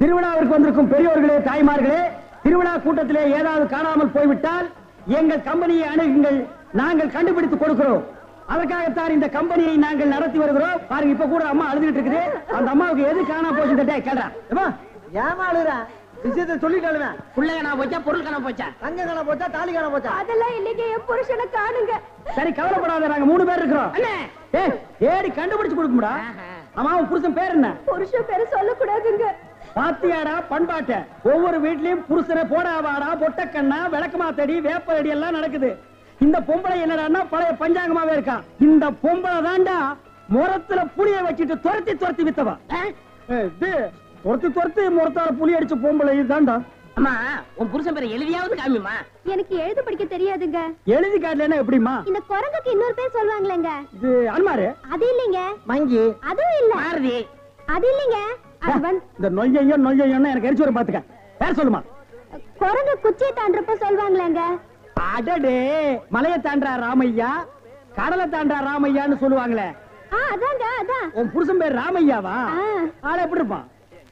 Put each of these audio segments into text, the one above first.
திருவிழாவிற்கு வந்திருக்கும் பெரியோர்களே, தாய்மார்களே, திருவிழா கூட்டத்திலே ஏதாவது காணாமல் போய்விட்டால் எங்கள் கம்பெனியை அணுகுங்கள், நாங்கள் கண்டுபிடித்து கொடுக்கிறோம். அதற்காகத்தான் இந்த கம்பெனியை நாங்கள் நடத்தி வருகிறோம். பாருங்க, இப்ப கூட அம்மா அழுதுகிட்டு இருக்குது. அந்த அம்மாவுக்கு எது காணாம போச்சு கேட்கறா. ஏமா அழுறா? விஷயத்தை சொல்லிட்டாளுங்க. புள்ள காணா போச்சா, பொருள் காணா போச்சா, தங்க காணா போச்சா, தாலி காணா போச்சா? அதெல்லாம் இல்லைங்க, என் புருஷனை காணுங்க. சரி, கவலைப்படாத, நாங்க 3 பேர் இருக்கிறோம். ஏடி கண்டுபிடிச்சு கொடுக்கும்டா. ஆமா, உன் புருஷன் பேர் என்ன? புருஷன் பேரு சொல்லக்கூடாதுங்க. பாத்தியாடா பண்பாட்ட, ஒவ்வொரு வீட்லயும் புருஷனை போடாவாடா, பொட்டக்கண்ணா, விளக்கமாத்தடி, வேப்படி எல்லாம் நடக்குது. இந்த பொம்பளை என்னடான்னா பழைய பஞ்சாங்கமாவே இருக்கா. இந்த பொம்பளை தாண்டா முரத்துல புளிய வச்சுட்டு துரத்தி துரத்தி வித்தவா. துரத்தி முரத்தால புளி அடிச்ச பொம்பளை தாண்டா. அம்மா, உன் புருஷன் பேரை எழுதியாவது காமிமா. எனக்கு எழுத படிக்க தெரியாதுங்க. எழுதி காட்டலன்னா எப்படிமா? இந்த குரங்குக்கு இன்னொரு பேர் சொல்லுவாங்களேங்க. இது அன்மாரு. அது இல்லைங்க. மங்கி. அதுவும் இல்ல. மாருதி. அது இல்லைங்க. இந்த நொய்யன்னு எனக்கு எரிச்சு வர பாத்துக்க. பேர் சொல்லுமா? குரங்கு குச்சியை தாண்டறப்ப சொல்லுவாங்களேங்க. அடடே, மலையை தாண்டா ராமையா, கடலை தாண்டா ராமையான்னு சொல்லுவாங்களே. அதாங்க, அதான். உன் புருஷன் பேர் ராமையாவா? ஆள எப்படி இருப்பான்?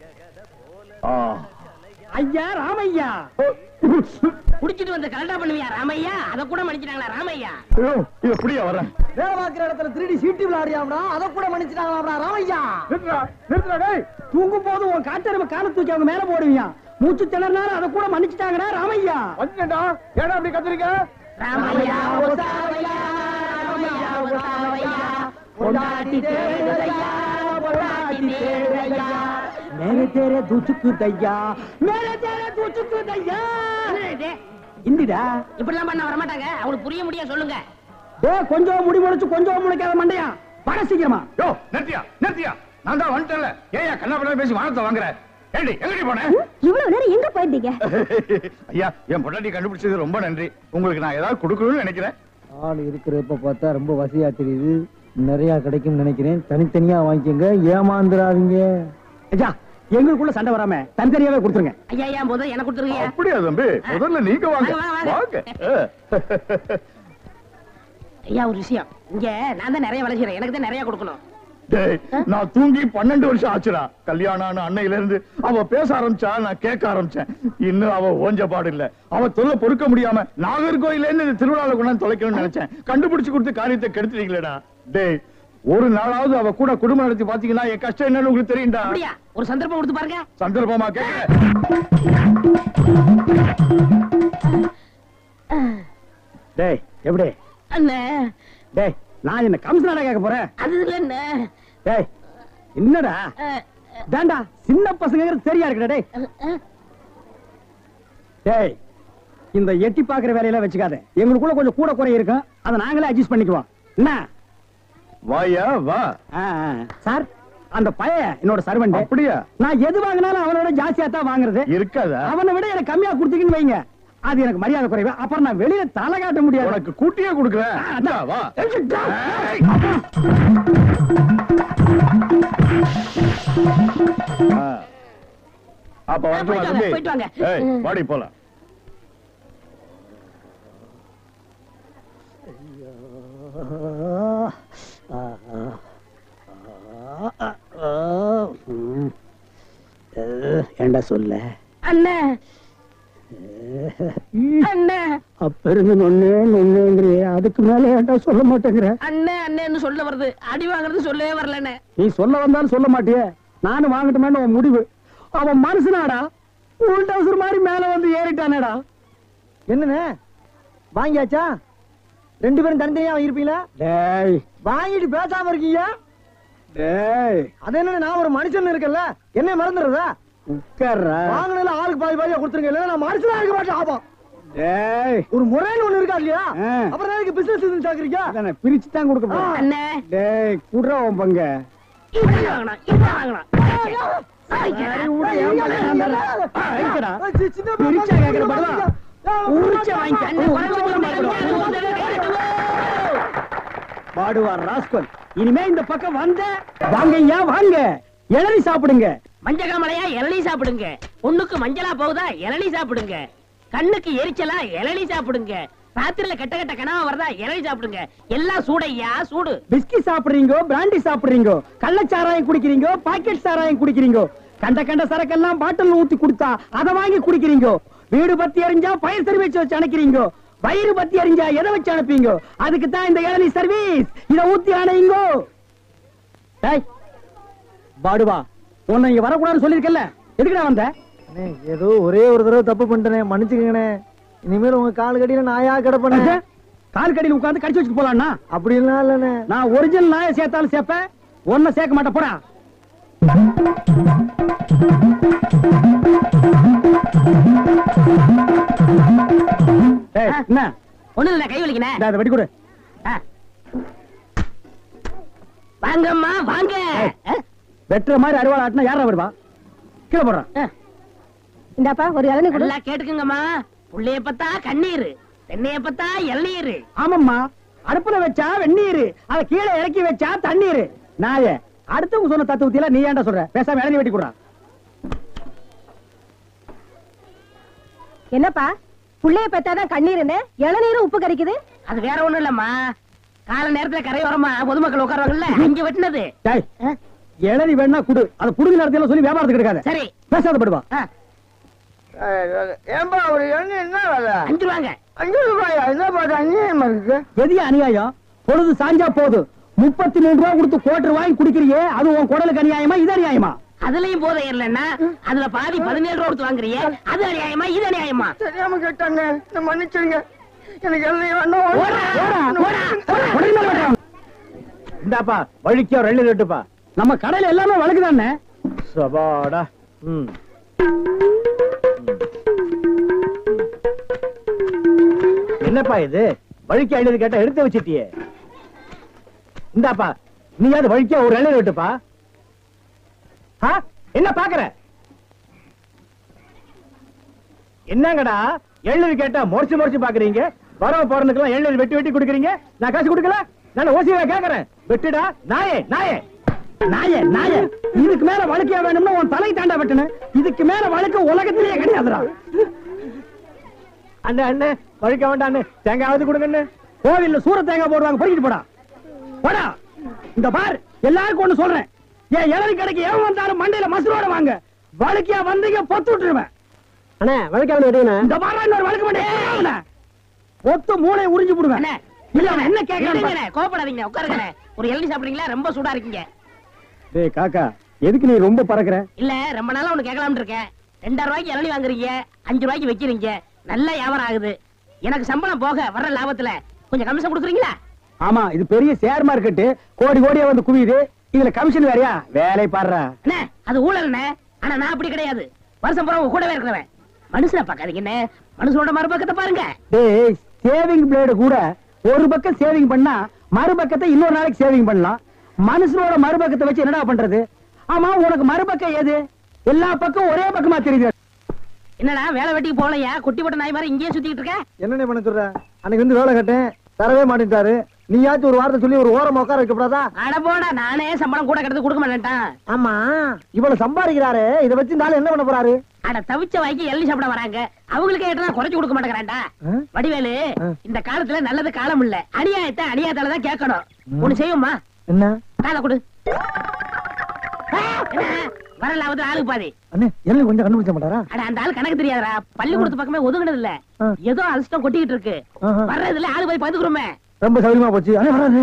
ஐயா ராமையா. குடிச்சிட்டு வந்து கலண்டா பண்ணுவியா ராமையா? அத கூட மன்னிச்சிட்டாங்களா ராமையா? எப்படியா வர? வேலை பார்க்கிற இடத்துல 3D சீட்டி விளையாடியாம்டா, அத கூட மன்னிச்சிட்டாங்களா ராமையா? நிறுத்துடா டேய். தூங்கும் போது உன் காட்டெருமை காலை தூக்கி அவங்க மேல போடுவியா? மூச்சு திணறனால அத கூட மன்னிச்சிட்டாங்கடா ராமையா. வந்துடா, ஏடா அப்படி கத்துறீங்க? ராமையா ஓசாவையா, ராமையா ஓசாவையா, பொண்டாட்டி தேடுதையா, பொண்டாட்டி தேடுதையா, மேலே தேரே தூச்சுக்கு தையா, மேலே தேரே தூச்சுக்கு தையா. இந்திடா இப்படிலாம் பண்ண வர மாட்டாங்க. அவங்களுக்கு புரிய முடிய சொல்லுங்க. டேய், கொஞ்சம் முடி முளைச்சு கொஞ்சம் முளைக்காத மண்டையா, வர சீக்கிரமா. யோ, நிறுத்தியா, நான் தான் வந்துட்டேன்ல. ஏயா கண்ணா பண்ண பேசி வானத்தை வாங்குற? ஏண்டி எங்கடி போன? இவ்வளவு நேரம் எங்க போயிருந்தீங்க? ஐயா, என் பொண்டாட்டி கண்டுபிடிச்சது ரொம்ப நன்றி. உங்களுக்கு நான் ஏதாவது கொடுக்கணும்னு நினைக்கிறேன். ஆள் இருக்கிறப்ப பார்த்தா ரொம்ப வசதியா தெரியுது. நிறைய கிடைக்கும் நினைக்கிறேன். தனித்தனியா வாங்கிக்கங்க, ஏமாந்துடாதீங்க. ஐயா, எங்களுக்குள்ள சண்டை வராம தனித்தனியாவே கொடுத்துருங்க. ஐயா, ஏன் முதல்ல எனக்கு கொடுத்துருங்க. அப்படியா தம்பி? முதல்ல நீங்க வாங்க. வாங்க. ஐயா, ஒரு விஷயம். இங்க நான் தான் நிறைய வேலை செய்றேன், எனக்கு தான் நிறைய கொடுக்கணும். டேய், நான் தூங்கி 12 வருஷம் ஆச்சுடா. கல்யாணம் அன்னையில இருந்து அவ பேச ஆரம்பிச்சா, நான் கேட்க ஆரம்பிச்சேன். இன்னும் அவ ஓஞ்ச பாடு இல்ல. அவ தொல்லை பொறுக்க முடியாம நாகர்கோயில இருந்து திருவிழாவில் கொண்டாந்து தொலைக்கணும்னு நினைச்சேன். கண்டுபிடிச்சு கொடுத்து காரியத்தை கெடுத்துட்டீங்களேடா. டேய், ஒரு நாளாவது அவ கூட குடும்பம் நடத்தி பாத்தீங்கன்னா என் கஷ்டம் என்னன்னு உங்களுக்கு தெரியும்டா. அப்படியா? ஒரு சந்தர்ப்பம் கொடுத்து பாருங்க. சந்தர்ப்பமா கேட்க? டேய், எப்படி அண்ணே? டேய், நான் என்ன கம்சனாடா கேட்க போறேன்? அது இல்ல அண்ணே. டேய், என்னடா டேண்டா, சின்ன பசங்க சரியா இருக்குடா. டேய் டேய், இந்த எட்டி பாக்குற வேலையெல்லாம் வச்சுக்காத. எங்களுக்குள்ள கொஞ்சம் கூட குறை இருக்கும், அதை நாங்களே அட்ஜஸ்ட் பண்ணிக்குவோம். என்ன வாயா வா. சார், அந்த பையன் என்னோட சர்வெண்ட். அப்படியா? நான் எது வாங்கினாலும் அவனோட ஜாஸ்தியா தான் வாங்குறது. இருக்காதா? அவனை விட எனக்கு கம்மியா கொடுத்தீங்கன்னு வைங்க, அது எனக்கு மரியாதை குறைவு. அப்புறம் நான் வெளியில தலை காட்ட முடியாது. உனக்கு கூட்டியே கொடுக்குறேன். வா. அப்ப வரட்டுமா தம்பி? போயிட்டு வாங்க. ஏய், வாடி போலாம். ஏண்டா சொல்ல அண்ணே? அண்ணே, அப்ப இருந்து நொன்னேங்கிறிய, அதுக்கு மேல ஏண்டா சொல்ல மாட்டேங்கிற? அண்ணே அண்ணேன்னு சொல்ல வருது, அடி வாங்குறது சொல்லவே வரலண்ணே. நீ சொல்ல வந்தாலும் சொல்ல மாட்டிய, நானும் வாங்கட்டுமேன்னு உன் முடிவு. அவன் மனுஷனாடா, உள் டவுசர் மாதிரி மேல வந்து ஏறிட்டானேடா. என்னன்னு வாங்கியாச்சா? 2 பேரும் தனித்தனியா வாங்கிருப்பீங்களா? டேய், வாங்கிட்டு பேசாம இருக்கீங்க. டேய், அது என்ன, நான் ஒரு மனுஷன் இருக்கல, என்ன மறந்துடுறதா? உட்கார்றா. வாங்கினதுல ஆளுக்கு பாதி பாதியா கொடுத்துருங்க, இல்ல நான் மனுஷனா இருக்க மாட்டேன். ஆபம். டேய், ஒரு முறைன்னு ஒண்ணு இருக்கா இல்லையா? அப்புறம் எனக்கு பிசினஸ் சாக்குறீங்க. அதானே பிரிச்சு தான் கொடுக்க போறேன். அண்ணே, டேய், குடுறா உன் பங்க. இப்படி வாங்கணும், இப்படி வாங்கணும். சரி, விடு, ஏன் மேல நான் தர்றேன். வைக்கடா. பிரிச்சா கேக்குற பதிலா உரிச்ச வாங்கிக்க. அண்ணே, குறைச்சு பாடுவார் ராஸ்கல். இனிமே இந்த பக்கம் வந்த வாங்கய்யா, வாங்க, இளநீ சாப்பிடுங்க. மஞ்சகாமலையா இளநீ சாப்பிடுங்க. பொண்ணுக்கு மஞ்சளா போகுதா இளநீ சாப்பிடுங்க. கண்ணுக்கு எரிச்சலா இளநீ சாப்பிடுங்க. ராத்திரில கெட்ட கெட்ட கனவா வருதா இளநீ சாப்பிடுங்க. எல்லாம் சூடையா, சூடு. பிஸ்கி சாப்பிடுறீங்க, பிராண்டி சாப்பிடுறீங்க, கள்ளச்சாராயம் குடிக்கிறீங்க, பாக்கெட் சாராயம் குடிக்கிறீங்க. கண்ட கண்ட சரக்கெல்லாம் பாட்டில் ஊத்தி கொடுத்தா அதை வாங்கி குடிக்கிறீங்க. வீடு பத்தி எரிஞ்சா பயிர் சர்வீஸ் வச்சு அனுப்புறீங்க. வயிறு பத்தி எரிஞ்சா எதை வச்சு அனுப்பீங்க? அதுக்கு தான் இந்த இளநீ சர்வீஸ். இத ஊத்தி அணையுங்க. பாடுவா, உன்னை இங்க வரக்கூடாதுன்னு சொல்லிருக்கல, எதுக்குடா வந்த? ஏதோ ஒரே ஒரு தடவை தப்பு பண்ணிட்டேனே, மன்னிச்சுக்கங்கண்ணே. இனிமேல் உங்க கால் கடியில நாயா கிடப்பேன். கால் கடியில் உட்கார்ந்து கடிச்சு வச்சுட்டு போலாம்னா? அப்படிலாம் இல்லண்ணே. நான் ஒரிஜினல் நாயை சேர்த்தாலும் சேர்ப்பேன், ஒன்ன சேர்க்க மாட்டேன். போடா. என்ன ஒண்ணு இல்ல, கை வலிக்கிறேன். அதை வெட்டி கொடு. வாங்கம்மா வாங்க. வெட்டுற மாதிரி அறுவாள் ஆட்டினா யாரா வருவா? கீழே போடுறான். இந்தாப்பா ஒரு இளநீ கொடு. நல்லா கேட்டுக்குங்கம்மா. புள்ளைய பத்தா கண்ணீர், தென்னைய பத்தா இளநீர். ஆமாம்மா, அடுப்புல வச்சா வெந்நீர், அத கீழே இறக்கி வச்சா தண்ணீர். நாய அடுத்தவங்க சொன்ன தத்துவத்தில நீ ஏன்டா சொல்ற? பேசாம இளநீ வெட்டி கொடுறா. என்னப்பா புள்ளைய பெத்தாதான் கண்ணீருன்னு இளநீரும் உப்பு கறிக்குது? அது வேற ஒண்ணும் இல்லம்மா, கால நேரத்துல கரையோரமா பொதுமக்கள் உட்காருவாங்கல்ல, அங்க வெட்டினது. இளநீ வேணா குடு, அது புடுங்க நேரத்துல சொல்லி வியாபாரத்துக்கு எடுக்காத. சரி பேசாத படுவா. ஏன்பா ஒரு எண்ணெய் என்ன வேலை? 5 ரூபாங்க. 5 ரூபாயா? என்ன பாட்டு அநியாயமா இருக்கு. எதிய அநியாயம்? பொழுது சாஞ்சா போது 33 ரூபாய் கொடுத்து கோட்டர் வாங்கி குடிக்கிறியே, அது உன் குடலுக்கு அநியாயமா? இது அநியாயமா? அதுலயும் போதை இல்லன்னா அதுல பாதி 17 ரூபா கொடுத்து வாங்குறியே, அது அநியாயமா இது அநியாயமா? தெரியாம கேட்டாங்க, மன்னிச்சிருங்க. எனக்கு எண்ணெய் வேணும். இந்தாப்பா வழிக்கோ 2 ரெட்டுப்பா. நம்ம கடையில எல்லாமே வழக்குதானே. சபாடா. என்னப்பா இது? வழிக்கு 50 கேட்டா எடுத்து வச்சிட்டியே. இந்தாப்பா நீயாவது வழிக்கா ஒரு 2 ரெட்டுப்பா. என்ன பாக்குற? என்னங்கடா 70 கேட்டா முறைச்சு முறைச்சு பாக்குறீங்க? வரவ போறதுக்கெல்லாம் 70 வெட்டி வெட்டி கொடுக்குறீங்க. நான் காசு கொடுக்கல, நான் ஓசியா கேக்குறேன். வெட்டுடா நாயே நாயே நாயே நாயே. இதுக்கு மேல வழக்கியா வேணும்னா உன் தலை தாண்டா வெட்டணும். இதுக்கு மேல வழக்கு உலகத்திலேயே கிடையாதுடா. அண்ணே அண்ணே வழிக்க வேண்டாம் அண்ணே, தேங்காவது கொடுங்க. கோவில்ல சூர தேங்காய் போடுவாங்க, பொறிக்கிட்டு போடா போடா. இந்த பார், எல்லாருக்கும் ஒண்ணு சொல்றேன், ஏன் இளநீ கடைக்கு எவன் வந்தாலும் மண்டையில மசுரோட வாங்க. வழக்கியா வந்தீங்க பொத்து விட்டுருவேன். அண்ணே வழக்கா இந்த பாரு, இன்னொரு வழக்கு மாட்டேன் பொத்து மூளை உறிஞ்சு போடுவேன். என்ன கேட்கறீங்க? கோபப்படாதீங்க, உட்காருங்க. ஒரு இளநீ சாப்பிடுறீங்களா? ரொம்ப சூடா இருக்கீங்க. டேய் காக்கா, எதுக்கு நீ ரொம்ப பறக்குற? இல்ல ரொம்ப நாளா ஒண்ணு கேட்கலாம்னு இருக்கேன். 2000 ரூபாய்க்கு இளநீ வாங்குறீங்க, 5 ரூபாய்க்கு வைக்கிறீங்க, நல்ல வியாபாரம் ஆகுது. எனக்கு சம்பளம் போக வர்ற லாபத்துல கொஞ்சம் கமிஷன் கொடுக்குறீங்களா? ஆமா, இது பெரிய ஷேர் மார்க்கெட், கோடி கோடியா வந்து குவியுது. இதுல கமிஷன் வேறையா? வேலை பாடுறா. அண்ணே அது ஊழல். ஆனா நான் அப்படி கிடையாது, வருஷம் பூரா கூடவே இருக்கிறவன். மனுஷனை பார்க்காதீங்க என்ன, மனுஷனோட மறுபக்கத்தை பாருங்க. டேய், சேவிங் பிளேடு கூட ஒரு பக்கம் சேவிங் பண்ணா மறுபக்கத்தை இன்னொரு நாளைக்கு சேவிங் பண்ணலாம். மனுஷனோட மறுபக்கத்தை வச்சு என்னடா பண்றது? ஆமா, உனக்கு மறுபக்கம் ஏது? எல்லா பக்கம் ஒரே பக்கமா தெரியுது. என்னடா வேலை வெட்டிக்கு போகலையா? குட்டி போட்ட நாய் மாதிரி இங்கேயே சுத்திட்டு இருக்க. என்னண்ணே பண்ண சொல்ற? அன்னைக்கு வந்து வேலை கட்டேன், தரவே மாட்டேன்ட்டாரு. நீயாச்சும் ஒரு வார்த்தை சொல்லி ஒரு ஓரம் உட்கார வைக்கப்படாதா? அட போடா, நானே சம்பளம் கூட கிடந்து கொடுக்க மாட்டேன்ட்டான். ஆமா, இவ்வளவு சம்பாதிக்கிறாரு, இதை வச்சு இந்த ஆளு என்ன பண்ண போறாரு? அட தவிச்ச வாய்க்கு இளநீ சாப்பிட வராங்க, அவங்களுக்கே ஏட்டா குறைச்சு கொடுக்க மாட்டேங்கிறான்டா. வடிவேலு, இந்த காலத்துல நல்லது காலம் இல்ல, அநியாயத்தை அநியாயத்தாலதான் கேட்கணும். ஒண்ணு செய்யுமா? என்ன? காலை கொடு. வரலாவது ஆளுக்கு பாதி. அண்ணே என்ன கொஞ்சம் கண்டுபிடிச்ச மாட்டாரா? அட அந்த ஆளு கணக்கு தெரியாதா, பள்ளிக்கூடத்து பக்கமே ஒதுங்கினது இல்ல, ஏதோ அலட்சம் கொட்டிக்கிட்டு இருக்கு. வர்றதுல ஆளு போய் பதுக்குறோமே. ரொம்ப சௌரியமா போச்சு. அண்ணே வராது.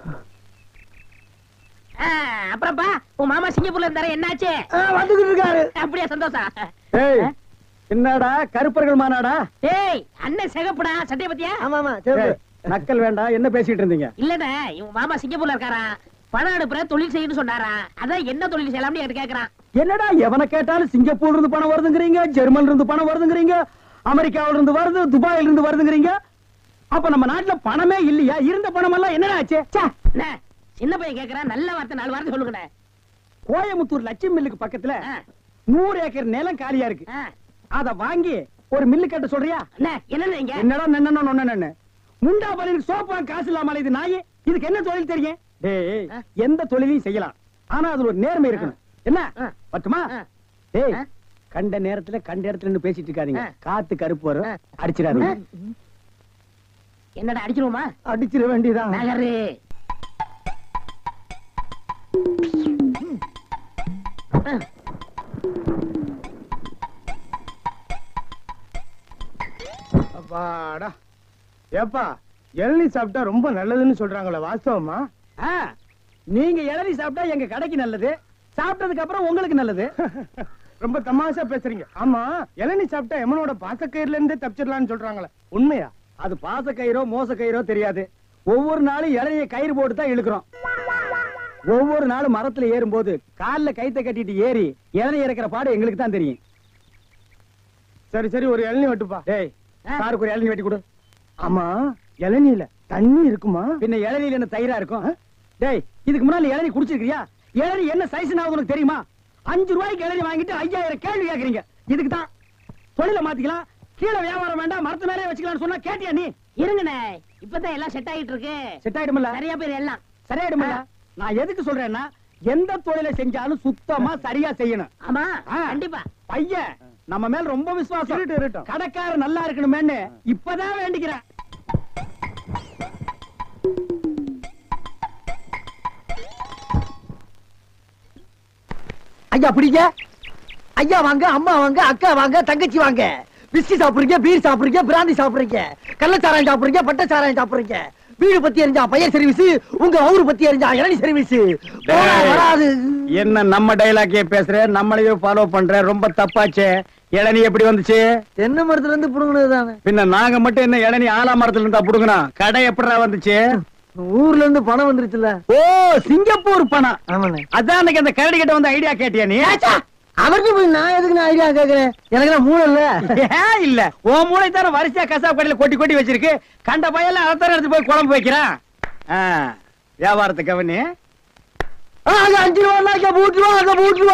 அப்புறம்ப்பா உன் மாமா சிங்கப்பூர்ல இருந்தாரு, என்னாச்சு? வந்துகிட்டு இருக்காரு. அப்படியே சந்தோஷம். ஏய், என்னடா கருப்பர்கள் மாநாடா? ஏய் அண்ணன் சிகப்புடா, சட்டைய பத்தியா? ஆமா ஆமா சரி. நக்கல் வேண்டாம், என்ன பேசிட்டு இருந்தீங்க? இல்லண்ணே, இவன் மாமா சிங்கப்பூர்ல இருக்காரா, பணம் அனுப்புற தொழில் செய்யணும்னு சொன்னாரா, அதான் என்ன தொழில் செய்யலாம்னு என்கிட்ட கேக்குறான். என்னடா எவனை கேட்டாலும் சிங்கப்பூர்ல இருந்து பணம் வருதுங்கிறீங்க, ஜெர்மன்ல இருந்து பணம் வருதுங்கிறீங்க, அமெரிக்காவில இருந்து வருது, துபாயில இருந்து வருதுங்கிறீங்க. அப்ப நம்ம நாட்டுல பணமே இல்லையா? இருந்த பணம் எல்லாம் என்னடா ஆச்சு? சின்ன பையன் கேக்குறான், நல்ல வார்த்தை 4 வார்த்தை சொல்லுங்க. கோயமுத்தூர் லட்சுமி மில்லுக்கு பக்கத்துல 100 ஏக்கர் நிலம் காலியா இருக்கு. அத வாங்கி ஒரு மில்லு கட்ட சொல்றியா? என்னடா நன்னன்னு முண்டா பலிக்கு சோப்பா காசு இல்லாம இது நாயே. இதுக்கு என்ன தொழில் தெரியும்? டேய், எந்த தொழிலையும் செய்யலாம், ஆனா அதுல ஒரு நேர்மை இருக்கணும். என்ன பட்டுமா? டேய், கண்ட நேரத்துல கண்ட இடத்துல நின்னு பேசிட்டு இருக்காதீங்க. காத்து கருப்பு வரும், அடிச்சிடாதீங்க. என்னடா அடிச்சிருவோமா? அடிச்சிட வேண்டியதான். நகரு. அப்பாடா. ஏப்பா இளநீ சாப்பிட்டா ரொம்ப நல்லதுன்னு சொல்றாங்களே, வாஸ்தவமா? நீங்க இளநீ சாப்பிட்டா எங்க கடைக்கு நல்லது, சாப்பிட்டதுக்கு அப்புறம் உங்களுக்கு நல்லது. ரொம்ப தமாஷா பேசுறீங்க. ஆமா, இளநீ சாப்பிட்டா எமனோட பாசக்கயிறுல இருந்தே தப்பிச்சிடலாம்னு சொல்றாங்களே, உண்மையா? அது பாச கயிறோ மோச கயிறோ தெரியாது. ஒவ்வொரு நாளும் இளநிய கயிறு போட்டு தான் இழுக்கிறோம். ஒவ்வொரு நாளும் மரத்துல ஏறும்போது கால்ல கைத்தை கட்டிட்டு ஏறி இளநீ இறக்கிற பாடு எங்களுக்கு தான் தெரியும். சரி சரி, ஒரு இளநீ வெட்டுப்பா. டேய், சாருக்கு ஒரு இளநீ வெட்டி கொடு. ஆமா, இளநீல தண்ணி இருக்குமா? பின்ன இளநீல என்ன தயிரா இருக்கும்? டேய், இதுக்கு முன்னால இளநீ குடிச்சிருக்கியா? இளநீ என்ன சைஸ்னா உனக்கு தெரியுமா? 5 ரூபாய்க்கு இளநீ வாங்கிட்டு 5000 கேள்வி கேக்குறீங்க. இதுக்கு தான் தொழில மாத்திக்கலாம், கீழே வியாபாரம் வேண்டாம், மரத்து மேலே வச்சுக்கலாம்னு சொன்னா கேட்டியா நீ? இருங்கண்ணே, இப்பதான் எல்லாம் செட் ஆயிட்டு இருக்கு. செட் ஆயிடும்ல? சரியா பேர் எல்லாம் சரியாயிடும்ல? நான் எதுக்கு சொல்றேன்னா, எந்த தொழிலை செஞ்சாலும் சுத்தமா சரியா செய்யணும். ஆமா, ஆ. கண்டிப்பா. பையன் நம்ம மேல ரொம்ப விசுவாசம். இருக்கட்டும், இருக்கட்டும். கடைக்காரர் நல்லா இருக்கணுமேன்னு இப்பதான் வேண்டிக்கிறேன். ஐயா பிடிங்க. ஐயா வாங்க, அம்மா வாங்க, அக்கா வாங்க, தங்கச்சி வாங்க. பிஸ்கி சாப்பிடுறீங்க, பீர் சாப்பிடுறீங்க, பிராந்தி சாப்பிடுறீங்க, கள்ளச்சாராயம் சாப்பிடுறீங்க, பட்டச்சாராயம் சாப்பிடுறீங்க. வீடு பத்தி எரிஞ்சா பையன் சர்வீஸ், உங்க ஊரு பத்தி எரிஞ்சா இளநீ சர்வீஸ். வராது. என்ன நம்ம டைலாக்கே பேசுற, நம்மளையே ஃபாலோ பண்ற, ரொம்ப தப்பாச்சே. இளநீ எப்படி வந்துச்சு? தென்னை மரத்துல இருந்து புடுங்கினது தானே. பின்ன நாங்க மட்டும் என்ன இளநீ ஆலா மரத்துல இருந்தா புடுங்கணும்? கடை எப்படிடா வந்துச்சு? ஊர்ல இருந்து பணம் வந்துருச்சுல. ஓ, சிங்கப்பூர் பணம். ஆமாண்ணே. அதான் அன்னைக்கு அந்த கரடி கிட்ட வந்து ஐடியா கேட்டியா நீ? அவருக்கு போய் நான் எதுக்கு நான் ஐடியா கேக்குறேன்? எனக்கு நான் மூளை இல்ல. ஏன் இல்ல? உன் மூளை தான வரிசையா கசாப் கடையில கொட்டி கொட்டி வச்சிருக்கு. கண்ட பையெல்லாம் அதைத்தான எடுத்து போய் குழம்பு வைக்கிறான். வியாபாரத்தை கவனி. அங்க 5 ரூபா அங்க பூட்டுவா, அங்க பூட்டுவா.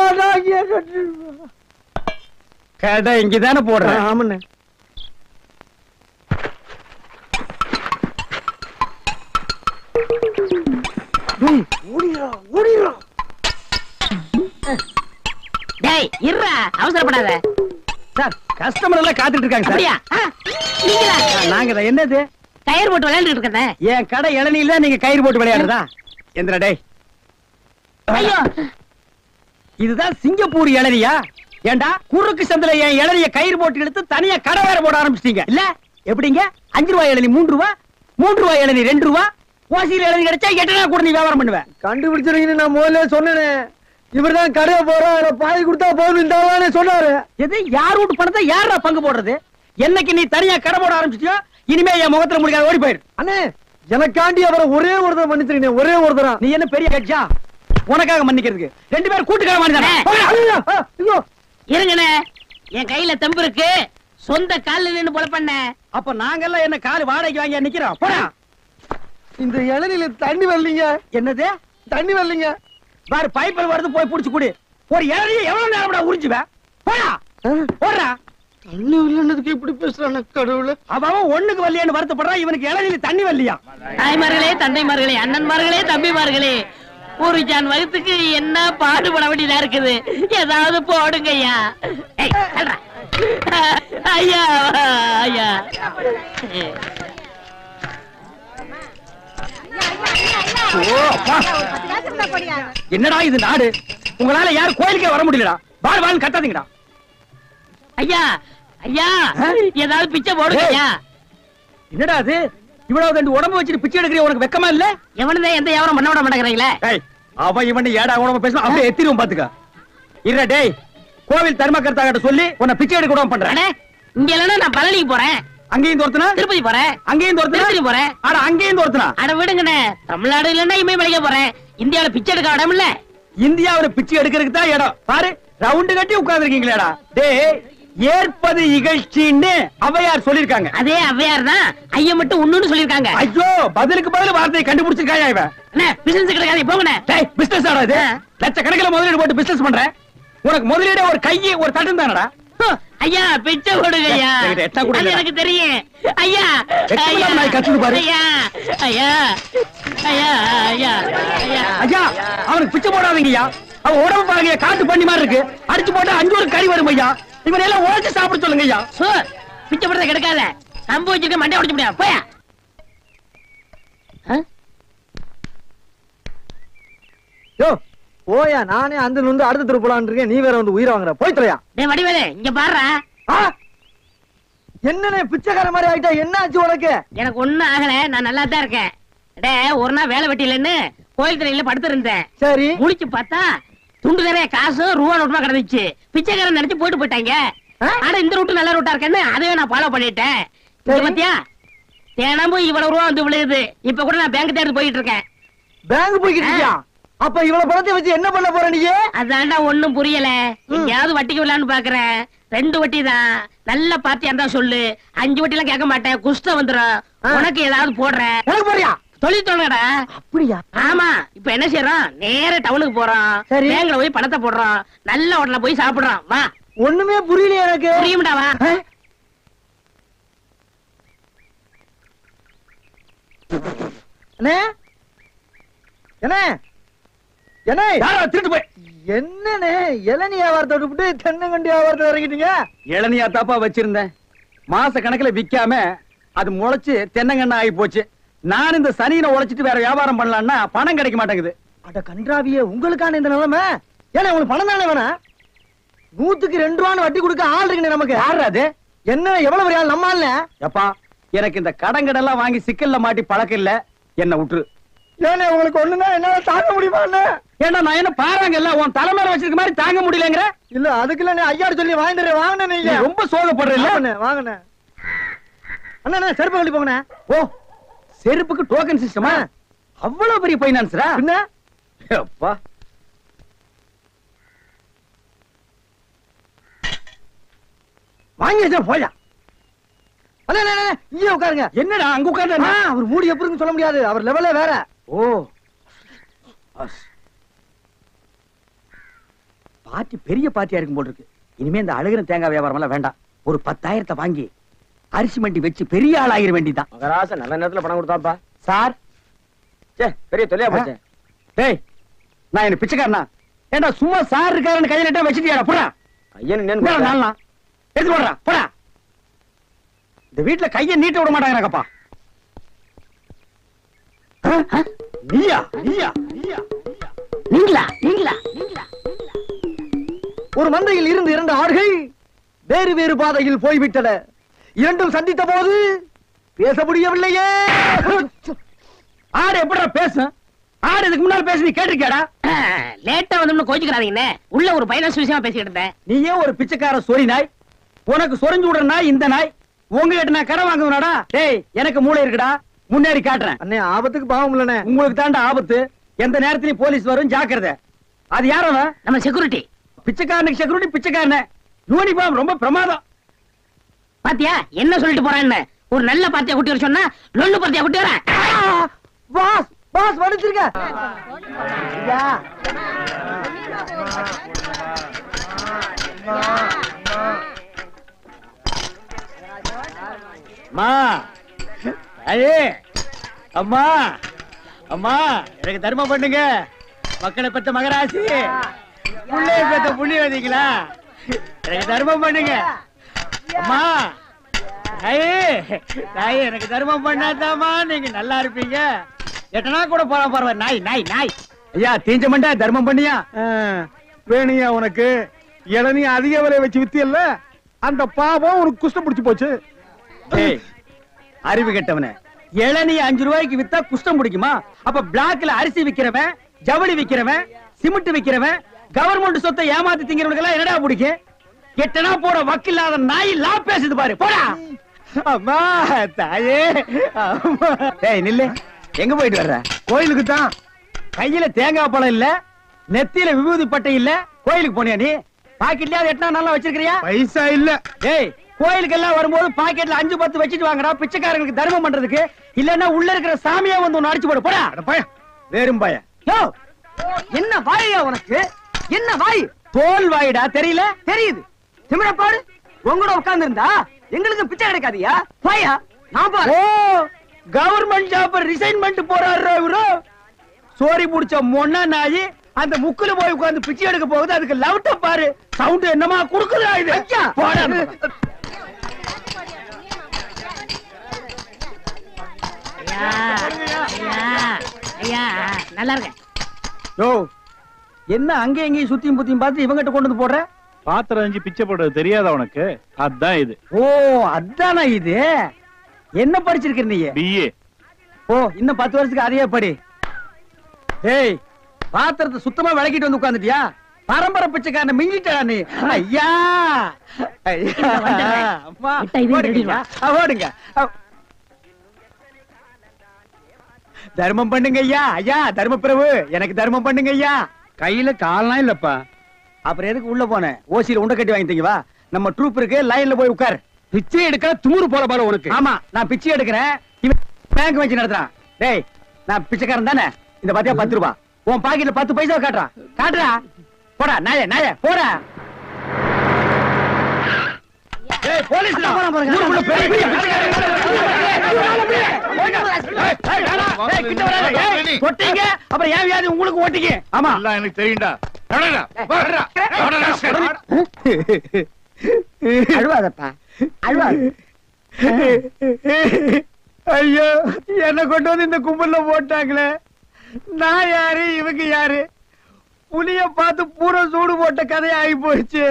கடை இங்கதானே போடுறேன். ஆமாண்ணே. டேய், இருடா, அவசரப்படாத. சார், கஸ்டமர் எல்லாம் காத்துட்டு இருக்காங்க சார். அப்படியா? நீங்களா? நாங்க தான். என்னது? கயிறு போட்டு விளையாண்டுட்டு இருக்கேன். என் கடை இளநீல நீங்க கயிறு போட்டு விளையாடுறதா? எந்திரா டேய். ஐயோ, இதுதான் சிங்கப்பூர் இளநியா? ஏண்டா குறுக்கு சந்தில என் இளநிய கயிறு போட்டு எடுத்து தனியா கடை வேற போட ஆரம்பிச்சிட்டீங்க இல்ல? எப்படிங்க? 5 ரூபாய் இளநீ 3 ரூபா, 3 ரூபாய் இளநீ 2 ரூபா, ஓசியில இளநீ கிடைச்சா 8 நாள் கூட நீ வியாபாரம் பண்ணுவேன். கண்டுபிடிச்சிருக்கீங்க. நான் முதல்ல சொன்னேனே, இவர்தான் கடையை போற பாய் கொடுத்தா போதும் சொன்னாரு. எது? யார் வீட்டு பணத்தை யாரா பங்கு போடுறது? என்னைக்கு நீ தனியா கடை போட ஆரம்பிச்சிட்டியோ, இனிமே என் முகத்துல முடிக்காத, ஓடி போயிரு. அண்ணே, எனக்காண்டி அவரை ஒரே ஒருத்தர் மன்னிச்சிருக்கீங்க, ஒரே ஒருத்தரா. நீ என்ன பெரிய கட்சா? உனக்காக மன்னிக்கிறதுக்கு 2 பேரும் கூட்டுக்கார மன்னிதானே? ஐயோ, இருங்கண்ணே, என் கையில தெம்பு இருக்கு. சொந்த கால்ல நின்னு போல பண்ண. அப்ப நாங்கெல்லாம் என்ன கால் வாடகைக்கு வாங்கி நிக்கிறோம்? போடா. இந்த இளநில தண்ணி வரலீங்க. என்னது? தண்ணி வரலீங்க. பாரு, பைப்பில் வருது, போய் புடிச்சு குடி. ஒரு இளநிய எவ்வளவு நேரம் உறிஞ்சுவேன்? போடா, போடுறா. தண்ணி வரலன்னதுக்கு இப்படி பேசுறானே கடவுளே. அவன் ஒண்ணுக்கு வரலையான்னு வருத்தப்படுறான். இவனுக்கு இளநில தண்ணி வரலையா? தாய்மார்களே, தந்தைமார்களே, அண்ணன்மார்களே, தம்பிமார்களே, ஒரு ஜான் வகுத்துக்கு என்ன பாடுபட வேண்டியதா இருக்குது. ஏதாவது போடுங்க ஐயா. ஏய், அல்றா. ஐயா, ஐயா. ஓ, அப்பா. என்னடா இது நாடு? உங்களால யாரும் கோயிலுக்கே வர முடியலடா. பால் பால் கட்டாதீங்கடா. ஐயா, ஐயா, ஏதாவது பிச்சை போடுங்க ஐயா. என்னடா அது? இவ்வளவு ரெண்டு உடம்பு வச்சுட்டு பிச்சை எடுக்கிற உனக்கு வெக்கமா இல்ல? எவனதான் எந்த வியாபாரம் பண்ண விட மாட்டேங்கிறீங்களே? அவன் இவன் ஏடா உடம்பு பேசுவான், அப்படியே எத்திரும் பாத்துக்க. இல்ல டேய், கோவில் தர்மகர்த்தா கிட்ட சொல்லி உன்னை பிச்சை எடுக்க விடாம பண்றேன். இங்க இல்லன்னா நான் பழனிக்கு போறேன். அங்கேயும் தோர்த்தனா? திருப்பதி போறேன். அங்கேயும் தோர்த்தனா? திருப்பதி போறேன். அட அங்கேயும் தோர்த்தனா? அட விடுங்கண்ணே, தமிழ்நாடு இல்லன்னா இமயமலைக்கு போறேன். இந்தியாவில பிச்சை எடுக்க இடம் இல்ல. இந்தியாவில பிச்சை எடுக்கிறதுக்கு தான் இடம். பாரு, ரவுண்டு கட்டி உட்கார்ந்து இருக்கீங்களேடா. டேய், ஏற்பது இகழ்ச்சின்னு ஔவையார் சொல்லிருக்காங்க. அதே ஔவையார் தான் ஐயா மட்டும் ஒண்ணுன்னு சொல்லிருக்காங்க. ஐயோ, பதிலுக்கு பதில் வார்த்தையை கண்டுபிடிச்சிருக்காயா இவன்? அண்ணே, பிசினஸ் கிடைக்காது, போங்கண்ணே. டேய், பிசினஸ் ஆடா இது? லட்சக்கணக்கில் முதலீடு போட்டு பிசினஸ் பண்ற. உனக்கு முதலீடு ஒரு கையை ஒரு தட்டும் தானடா. ஐயா, பிச்சை கொடுங்க ஐயா. அது எனக்கு தெரியும் ஐயா. ஐயா, ஐயா, ஐயா, ஐயா, ஐயா, ஐயா, அவனுக்கு பிச்சை போடாதீங்கய்யா. அவன் உடம்பு பாருங்க, காட்டு பண்ணி மாதிரி இருக்கு. அடிச்சு போட்டா 5 ஒரு கறி வரும் ஐயா. இவன் எல்லாம் உழைச்சு சாப்பிட சொல்லுங்க ஐயா. பிச்சை போடுறத கிடைக்காத. கம்பு வச்சிருக்க மண்டை உடைச்சு முடியாது. போயா. யோ, போயா. நானே அந்த வந்து அடுத்த தெரு போலான்னு இருக்கேன். நீ வேற வந்து உயிரை வாங்குற. போய் தொலையா. டேய் வடிவேலு, இங்க பாருடா. என்னண்ணே பிச்சைக்கார மாதிரி ஆயிட்டா? என்ன ஆச்சு உனக்கு? எனக்கு ஒண்ணும் ஆகல, நான் நல்லா தான் இருக்கேன். டே, ஒரு நாள் வேலை வெட்டிலன்னு கோயில் திரையில படுத்திருந்தேன். சரி, முழிச்சு பார்த்தா துண்டு நிறைய காசு ரூபா நோட்டுமா கிடந்துச்சு. பிச்சைக்காரன் நினைச்சு போயிட்டு போயிட்டாங்க. ஆனா இந்த ரூட்டு நல்ல ரூட்டா இருக்கேன்னு அதையே நான் ஃபாலோ பண்ணிட்டேன். பாத்தியா, தினமும் இவ்வளவு ரூபா வந்து விழுகுது. இப்ப கூட நான் பேங்க் தேடி போயிட்டு இருக்கேன். பேங்க் போய்கிட்டு இருக்கியா? அப்ப இவ்வளவு பணத்தை வச்சு என்ன பண்ண போற நீ? அதான்டா ஒண்ணும் புரியல. எங்கயாவது வட்டிக்கு விடலான்னு பாக்குறேன். 2 வட்டி தான். நல்ல பார்ட்டியா இருந்தா சொல்லு. 5 வட்டி எல்லாம் கேட்க மாட்டேன். குஷ்டம் வந்துரும். உனக்கு ஏதாவது போடுறேன். எனக்கு போறியா? தொழில் தோணுடா. அப்படியா? ஆமா. இப்ப என்ன செய்யறோம்? நேர டவுனுக்கு போறோம். சரி. பேங்க்ல போய் பணத்தை போடுறோம். நல்ல ஹோட்டல்ல போய் சாப்பிடுறோம். வா. ஒண்ணுமே புரியல எனக்கு. புரியும்டா, வா. அண்ணே, என்ன என்ன திருட்டு போய் என்னண்ணே இளநீ வியாபாரத்தை விட்டு தென்னங்கண்டி வியாபாரத்தை இறங்கிட்டீங்க? இளநியா தாப்பா வச்சிருந்தேன். மாச கணக்குல விக்காம அது முளைச்சு தென்னங்கண்ணா ஆகி போச்சு. நான் இந்த சனியில உழைச்சிட்டு வேற வியாபாரம் பண்ணலாம்னா பணம் கிடைக்க மாட்டேங்குது. அட கன்றாவியே, உங்களுக்கான இந்த நிலைமை. ஏன்னா உங்களுக்கு பணம் தானே வேணாம்? 100க்கு 2 ரூபான்னு வட்டி கொடுக்க ஆள் இருக்குண்ணே நமக்கு. யாரு அது? என்ன எவ்வளவு பெரிய ஆள் நம்ம ஆள்ல? எப்பா, எனக்கு இந்த கடங்கடெல்லாம் வாங்கி சிக்கல்ல மாட்டி பழக்கம் இல்ல. என்ன விட்டுரு. ஏன்னா உங்களுக்கு ஒண்ணுன்னா என்னால தாங்க முடியுமா? ஏன்னா நான் என்ன பாருங்க இல்ல உன் தலைமையில வச்சிருக்க மாதிரி தாங்க முடியலங்கிற. இல்ல அதுக்குள்ள ஐயாரு சொல்லி வாங்கிட்டு வாங்கினே. நீ நீங்க ரொம்ப சோகப்படுற இல்ல. வாங்கினே அண்ணா, செருப்பு கழட்டி போங்கண்ணே. ஓ, செருப்புக்கு டோக்கன் சிஸ்டமா? அவ்வளவு பெரிய பைனான்ஸ்ரா? என்ன அப்பா, வாங்கி வச்சா போயா. இங்கே உட்காருங்க. என்னடா அங்க உட்கார்ந்து? அவர் மூடி எப்படி இருக்குன்னு சொல்ல முடியாது. அவர் லெவலே வேற. ஓ, பார்ட்டி பெரிய பார்ட்டியா இருக்கும் போல இருக்கு. இனிமே இந்த அழுகிற தேங்காய் வியாபாரம் எல்லாம் வேண்டாம். ஒரு 10,000 வாங்கி அரிசி மண்டி வச்சு பெரிய ஆள் ஆகிற வேண்டிதான். மகராச நல்ல நேரத்துல பணம் கொடுத்தாப்பா. சார், பெரிய தொலையா போச்சு. டேய், நான் என்ன பிச்சைக்காரனா? ஏண்டா சும்மா சார் இருக்காருன்னு கையில இட்டா வச்சிட்டியாடா? போடா. ஐயன் நாளா எடுத்து போடுறா, போடா. இந்த வீட்டுல கையை நீட்ட விட மாட்டாங்கப்பா. நீயா நீயா நீயா நீங்களா நீங்களா நீங்களா? ஒரு மந்தையில் இருந்து 2 ஆடுகள் வேறு வேறு பாதையில் போய்விட்டன. இரண்டும் சந்தித்த போது பேச முடியவில்லையே. ஆடு எப்படா பேசும்? ஆடு இதுக்கு முன்னால பேசி நீ கேட்டிருக்கியாடா? லேட்டா வந்து கோச்சுக்கிறாதீங்கண்ணே. உள்ள ஒரு பைனான்ஸ் விஷயமா பேசிக்கிட்டு இருந்தேன். நீயே ஒரு பிச்சைக்கார சொறி நாய். உனக்கு சொரிஞ்சு விடுற நாய் இந்த நாய். உங்ககிட்ட நான் கடன் வாங்குவனாடா? டேய், எனக்கு மூளை இருக்குடா, முன்னேறி காட்டுறேன். அண்ணே, ஆபத்துக்கு பாவம் இல்லனே. உங்களுக்கு தாண்டா ஆபத்து. எந்த நேரத்திலயும் போலீஸ் வரும், ஜாக்கிரதை. அது யாரவ? நம்ம செக்யூரிட்டி. பிச்சைக்காரனுக்கு செக்யூரிட்டி பிச்சைக்காரன. யூனிஃபார்ம் ரொம்ப பிரமாதம். பாத்தியா என்ன சொல்லிட்டு போறான்னு? ஒரு நல்ல பார்ட்டியா கூட்டி வர சொன்னா லொல்லு பார்ட்டியா கூட்டி வர. பாஸ் பாஸ் வடிச்சிருக்க. ஐயா, அம்மா, ஐயே, அம்மா, அம்மா, எனக்கு தர்மம் பண்ணுங்க. மக்களை பெற்ற மகராசி, புள்ளைய பெற்ற புண்ணியவதிகளா, எனக்கு தர்மம் பண்ணுங்க. அம்மா, ஐயே, தாயே, எனக்கு தர்மம் பண்ணாதாமா நீங்க நல்லா இருப்பீங்க. எட்டனா கூட போற போற நாய் நாய் நாய். ஐயா, தீஞ்ச மண்டா, தர்மம் பண்ணியா? வேணியா உனக்கு இளநீ அதிக விலை வச்சு வித்தியல்ல, அந்த பாவம் உனக்கு குஷ்டம் பிடிச்சு போச்சு. ஏய், அறிவு கெட்டவனே, இளநீ 5 ரூபாய்க்கு வித்தா குஷ்டம் பிடிக்குமா? அப்ப பிளாக்ல அரிசி விக்கிறவன், ஜவுளி விக்கிறவன், சிமெண்ட் விக்கிறவன், கவர்மெண்ட் சொத்தை ஏமாத்தி திங்கிறவனுக்கு எல்லாம் என்னடா பிடிக்கும்? எட்டனா போற வக்கில்லாத நாய் லா பேசுது பாரு, போடா. அம்மா, தாயே, அம்மா. டேய் நில்லு, எங்க போயிட்டு வர்ற? கோயிலுக்கு தான். கையில தேங்காய் பழம் இல்ல, நெத்தியில விபூதி பட்டை இல்ல, கோயிலுக்கு போனியா நீ? பாக்கெட்லயா எட்டனா நல்லா வச்சிருக்கிறியா? பைசா இல்ல. டேய், கோயிலுக்கு எல்லாம் வரும்போது பாக்கெட்ல 5-10 வச்சிட்டு வாங்கடா, பிச்சைக்காரங்களுக்கு தர்மம் பண்றதுக்கு. இல்லன்னா உள்ள இருக்கிற சாமியா வந்து ஒன்னு அடிச்சு போடு, போடா. வேறும் பாய. என்ன வாயா உனக்கு? என்ன வாய்? தோல் வாயிடா, தெரியல? தெரியுது. திமிரப்பாடு உங்களோட உட்கார்ந்து இருந்தா எங்களுக்கு பிச்சை கிடைக்காதியா? வாயா, நான் பாரு. ஓ, கவர்மெண்ட் ஜாப் ரிசைன் பண்ணிட்டு போறாரு இவரு. சோரி புடிச்ச மொன்னா நாயி அந்த முக்குல போய் உட்கார்ந்து பிச்சை எடுக்க போகுது. அதுக்கு லவுட்ட பாரு, சவுண்ட் என்னமா குடுக்குதா இது? போடா. ஐயா, நல்லா இருக்க. யோ, என்ன அங்க எங்கேயும் சுத்தியும் புத்தியும் பார்த்து இவங்கிட்ட கொண்டு வந்து போடுற? பாத்திரம் அஞ்சு பிச்சை போடுறது தெரியாதா உனக்கு? அதான் இது. ஓ அதானா இது? என்ன படிச்சிருக்க நீ? BA. ஓ இன்னும் 10 வருஷத்துக்கு அதையே படி. ஏய் பாத்திரத்தை சுத்தமா விளக்கிட்டு வந்து உட்கார்ந்துட்டியா? பரம்பரை பிச்சைக்காரன் மிஞ்சிட்டா நீ. ஐயா அம்மா ஓடுங்க. தர்மம் பண்ணுங்க ஐயா. ஐயா தர்ம பிரபு எனக்கு தர்மம் பண்ணுங்க ஐயா. கையில கால்லாம் இல்லப்பா. அப்புறம் எதுக்கு உள்ள போனேன்? ஓசியில உண்டை கட்டி வாங்கிட்டீங்க. வா நம்ம ட்ரூப் இருக்கு, லைன்ல போய் உட்கார். பிச்சை எடுக்க துமுறு போல பாரு உனக்கு. ஆமா நான் பிச்சை எடுக்கிறேன், இவன் பேங்க் வச்சு நடத்துறான். டேய் நான் பிச்சைக்காரன் தானே? இந்த பாத்தியா 10 ரூபாய் உன் பாக்கெட்ல 10 பைசா காட்டுறா. போடா நாயே நாயே போடா. ஏய் போலீஸ் ஊருக்குள்ள பெரிய பெரிய கொட்டீங்க அப்புறம் ஏன் வியாதி உங்களுக்கு ஓட்டிங்க. ஆமா எல்லாம் எனக்கு தெரியும்டா. அழுவாதப்பா அழுவாது. ஐயோ என்ன கொண்டு வந்து இந்த கும்பல்ல போட்டாங்களே. நான் யாரு இவங்க யாரு? புலிய பார்த்து பூரா சூடு போட்ட கதையா ஆகி போச்சு.